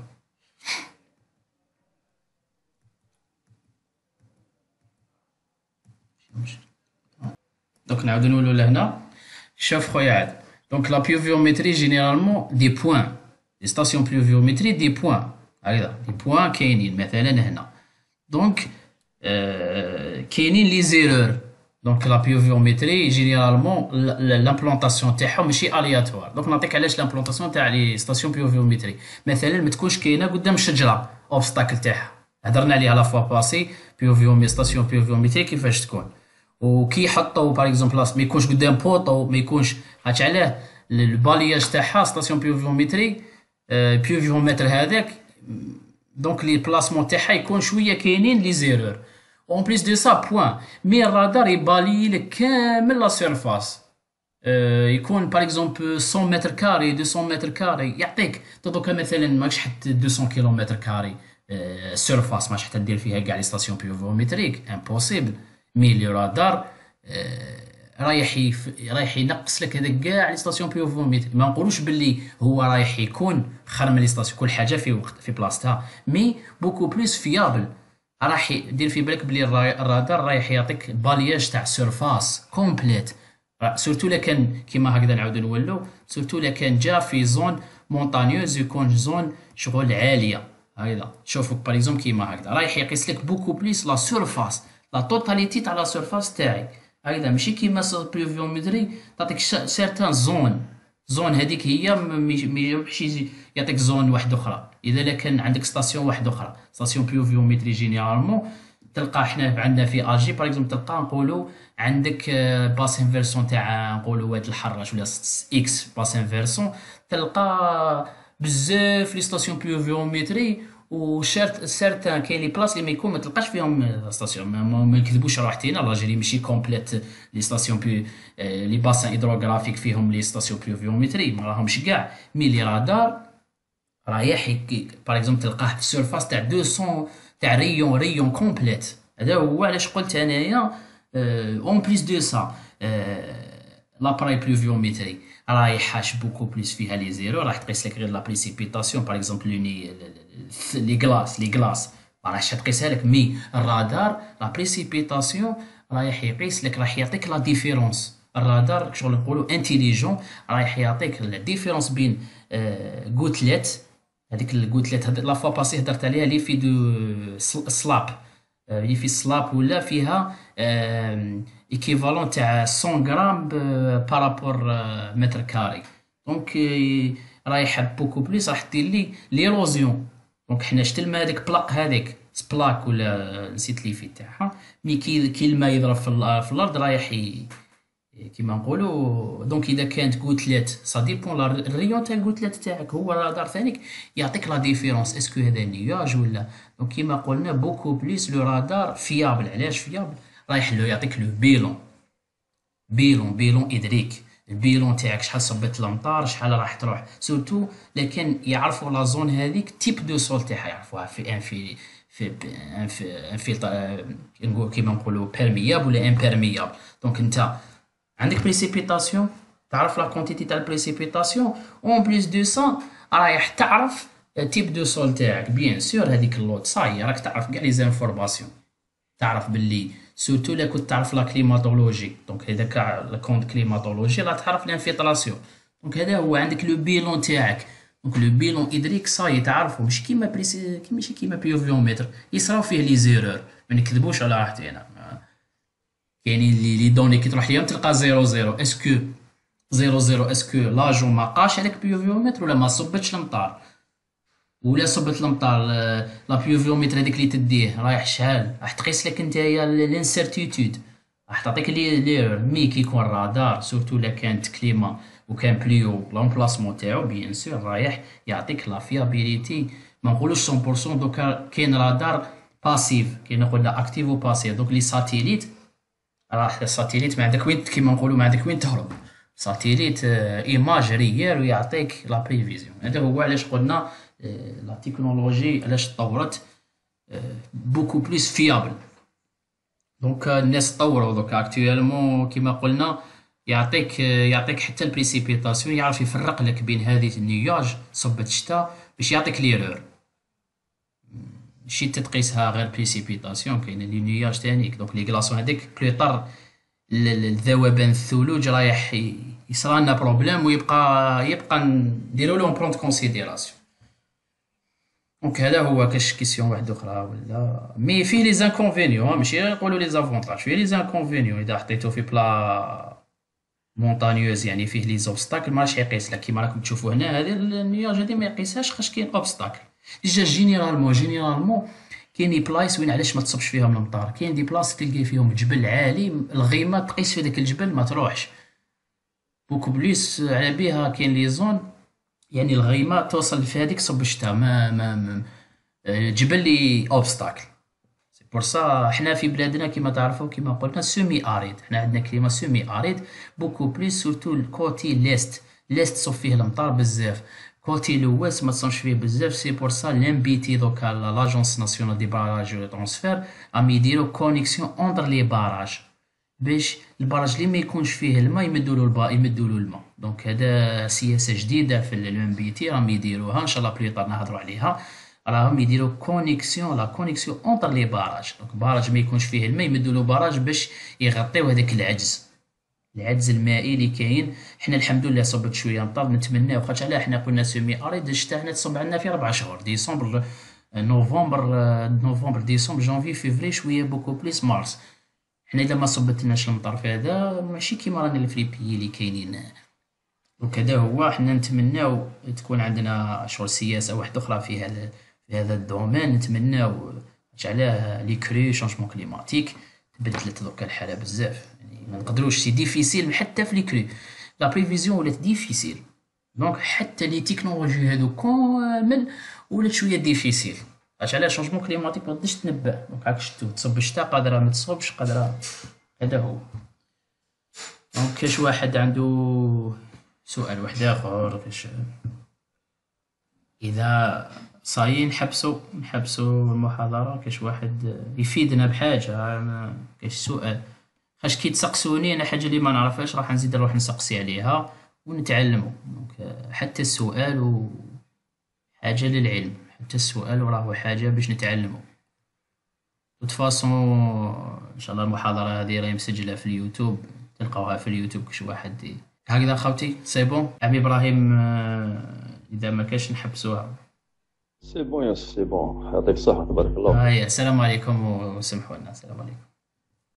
مش- دوك نعاود نولو لهنا. شوف خويا عاد، دونك لا بلوفيومتري جينيرالمون دي بوين، لي ستاسيون بلوفيومتري دي بوين، هكذا دي بوين كاينين مثلا هنا. دونك آه كاينين لي زيرور. دونك لا بلوفيومتري جينيرالمون لامبلونطاسيون تاعهم ماشي الياتوار. دونك نعطيك علاش لامبلونطاسيون تاع لي ستاسيون بلوفيومتري. مثلا ما تكونش كاينه قدام الشجره اوبستاكل تاعها، هضرنا عليها لا فوا باسي. بلوفيومي ستاسيون بلوفيومتري كيفاش تكون، وكي يحطوا باغ اكزومبل بلاص ما يكونش قدام بوطو، ما يكونش هاتش علاه البالياج تاعها ستاسيون بلوفيومتري. بلوفيومتر هذاك دونك لي بلاسمون تاعها يكون شويه كاينين لي زيرور. اون بليس دو سا بوين، مي الرادار يبالي لك كامل لا سيرفاس. آه، يكون باغ اكزومبل مية متر كاري، مئتين متر كاري، يعطيك دوكا مثلا ماكش حتى مئتين كيلومتر كاري آه، سيرفاس ماكش حتى دير فيها كاع لي ستاسيون بيوفومتريك امبوسيبل. مي لي رادار آه، رايح يف... رايح ينقص لك هذاك كاع لي ستاسيون بيوفومتريك. ما نقولوش باللي هو رايح يكون خير من لي ستاسيون، كل حاجه في وقت في بلاصتها، مي بوكو بلوس فيابل. راح ي- دير في بالك بلي الرا- الرادار رايح يعطيك بالياج تاع سيرفاس كومبليت. سورتو لا كان كيما هكذا نعاودو نولو، سورتو لا كان جا في زون مونطانيوز، يكون زون شغل عاليه. هايدا شوفوا باغ اكزومبل كيما هكذا رايح يقيس لك بوكو بليس لا سورفاس، لا توتاليتي تاع لا سورفاس تاعي. هكذا ماشي كيما بلوفيومتري تعطيك سيرتان زون، زون هذيك هي ما يروحش يعطيك زون واحده اخرى. اذا كان عندك ستاسيون واحده اخرى، ستاسيون بلوفيومتري جينيرالمون تلقى حنا عندنا في اجي باغ اكزومبل تلقى نقولوا عندك باس انفيرسون تاع نقولوا واد الحراش ولا اكس باس انفيرسون، تلقى بزاف لي ستاسيون بلوفيومتري وشرت سيرتان كاين لي بلاص اللي ما يكون ما تلقاش فيهم ستاسيون. ما, ما, ما نكذبوش راحتينا لاجيري ماشي كومبليت لي ستاسيون بي لي باسان هيدروغرافيك فيهم لي ستاسيون بلوفيومتري ما راهمش كاع، مي لي رادار رايح باغ اكزومبل تلقاه في السيرفاس تاع مئتين تاع ريون ريون كومبليت. هذا هو علاش قلت انايا اون بليس دو سا لابراي بلوفيومتري رايح حاش بوكو بليس فيها لي زيرو، راح تقيس لك غير لا بريسيبيتاسيون باغ اكزومبل لوني لي غلاس لي غلاس ما راحش تقيسها لك، مي الرادار لا بريسيبيتاسيون رايح يقيس لك، راح يعطيك لا ديفيرونس. الرادار شغل نقولوا انتيليجون رايح يعطيك لا ديفيرونس بين غوتليت، هذيك الغوتليت لا فوا باسي هضرت عليها لي في دو سلاب، لي في سلاب ولا فيها ايكيفالون تاع مية غرام بارابور متر كاري. دونك رايح بوكو بليس راح دير لي ليروزيون. دونك حنا شت الماء هذيك بلاك هذيك سبلاك ولا نسيت لي في تاعها، مي كي كي الماء يضرب في الارض رايح كيما نقولوا. دونك اذا كانت غوتليت سا ديبون الريون تاع الغوتليت تاعك، هو الرادار ثانيك يعطيك لا ديفيرونس اسكو هذا نياج ولا. دونك كيما قلنا بوكو بليس لو رادار فيابل. علاش فيابل؟ رايح له يعطيك لو بيلون بيلون بيلون ادريك، البيلون تاعك شحال صبت الامطار شحال راح تروح، سورتو لكن يعرفوا لا زون هذيك تيب دو سول تاعها يعرفوها في ان في في ان في ان في نقول كيما نقولوا بيرميابل ولا امبيرميابل. دونك انت عندك بريسيبيتاسيون تعرف لا كونتيتي تاع البريسيبيتاسيون، اون بليس دو سا رايح تعرف تيب دو سول تاعك. بيان سور هذيك اللوت صاي راك تعرف كاع لي زانفورماسيون، تعرف باللي سورتو لا كنت تعرف لا كليماتولوجي. دونك هذاك لا كونت كليماتولوجي لا تعرف لانفيلتراسيون. دونك هذا هو عندك لو بيلون تاعك. دونك لو بيلون ادريك صاي تعرفو، مش كيما بريسي كيما ماشي كيما بلوفيومتر يصراو فيه لي زيرور، ما نكذبوش على راحتنا. كاينين لي لي دوني كي تروح ليهم تلقى زيرو زيرو، اسكو زيرو زيرو اسكو لاجون ما قاش هذاك بلوفيومتر ولا ما صبتش المطار، ولا صبت المطار لا بلوفيومتر هذيك اللي تديه رايح شحال راح تقيس لك نتايا لانسيرتيتود، راح تعطيك لي ليرور. مي كي يكون رادار سورتو لا كانت كليما وكان بليو لومبلاسمون تاعو بيان سور رايح يعطيك لا فيابيليتي. ما نقولوش مية بالمية. دوكا كاين رادار باسيف، كاين نقولنا اكتيف و باسيف. دونك لي ساتيليت راح الساتيليت ما عندك وين كيما نقولوا ما عندك وين تهرب، ساتيليت ايماج ريال ويعطيك لا بريفيزيون. هذا هو علاش قلنا لا تكنولوجي علاش تطورت بوكو بليس فيابل. دونك الناس طوروا دوكا اكطوالمون كيما قلنا يعطيك يعطيك حتى البريسيبيتاسيون، يعرف يفرق لك بين هذه النياج صبت شتا باش يعطيك ليرور، ماشي تتقيسها غير بريسيبيتاسيون. كاين لي نياج تانيك دونك لي كلاصون هذيك بلوطار الذوبان الثلوج رايح يصرى لنا بروبليم ويبقى يبقى نديرو لهم برونت كونسيديراسيون. دونك هذا هو كاش كيسيون واحده اخرى ولا مي فيه لي زانكونفينيون، ماشي نقولوا لي زافونتاج، فيه لي زانكونفينيون. اذا حطيتو في بلا مونتانيوز يعني فيه لي زوبستاكل ماش يقيس لك كيما راكم تشوفوا هنا. هذه النياج هذه ما يقيسهاش خاطش كاين اوبستاكل. ديجا جينيرالمون جينيرالمون كاين دي بلايص وين علاش ما تصبش فيهم الامطار، كاين دي بلاص تلقى فيهم جبل عالي الغيمه تقيس في ذاك الجبل ما تروحش. بوكو بليس على بها كاين لي زون يعني الغيمه توصل في هذيك صب الشتا ما ما, ما جبل لي اوبستاكل. سي بور سا حنا في بلادنا كيما تعرفوا كيما قلنا سيمي اريد، حنا عندنا كلمه سيمي اريد. بوكو بليس سورتو الكوتي ليست ليست صب فيه الامطار بزاف، كوتي لويس ما تصونش فيه بزاف. سي بور سا لام بي تي دوكا لاجونس ناسيونال دي باراج و ترونسفير راهم يديروا كونيكسيون اونتر لي باراج باش البراج اللي ما يكونش فيه الماء يمدوا له يمدوا له الماء. دونك هذا سياسه جديده في الام بي تي راهم يديروها ان شاء الله بليطار نهضروا عليها. راهم يديروا كونيكسيون لا كونيكسيون اونتر لي باراج. دونك باراج ما يكونش فيه الماء يمدوا له باراج باش يغطيو هذاك العجز العجز المائي اللي كاين. حنا الحمد لله صبت شويه امطار نتمناو خاطر علاه حنا قلنا سيمي اريد الشتاء حنا تصب عندنا في اربع شهور ديسمبر نوفمبر نوفمبر ديسمبر جانفي فيفري شويه بوكو بليس مارس. حنا الا ما صبتلناش المطر في هذا ماشي كيما رانا في لي بيي اللي كاينين. دونك هذا هو، حنا نتمناو تكون عندنا شغل سياسه واحده اخرى في هذا في هذا الدومين. نتمناو علاه لي كري شونجمون كليماتيك تبدلت دوكا الحاله بزاف، يعني ما نقدروش، سي ديفيسيل حتى في لي كري لا بريفيزيون ولات ديفيسيل. دونك حتى لي تكنولوجي هادو كامل ولات شويه ديفيسيل. اش علاه شونجمون كليماتيك ما تقدرش تنبه. دونك راك شفتو تصب الشتا قادره ما تصبش قادره. هذا هو. دونك كاش واحد عنده سؤال واحد اخر؟ كاش اذا صايي نحبسو نحبسو المحاضره، كاش واحد يفيدنا بحاجه، ما كاش سؤال؟ خاش كي تسقسوني انا حاجه اللي ما نعرفهاش راح نزيد نروح نسقسي عليها ونتعلموا. دونك حتى السؤال حاجه للعلم، حتى السؤال راه حاجه باش نتعلموا. وتفاصون ان شاء الله المحاضره هذه راهي مسجله في اليوتيوب، تلقاوها في اليوتيوب كاش واحد دي. هكذا خوتي سي بون. عمي ابراهيم اذا ما كاش نحبسوها. سي بون يوسف، سي بون، يعطيك الصحة، تبارك الله. هيا السلام عليكم وسمحوا لنا. السلام عليكم.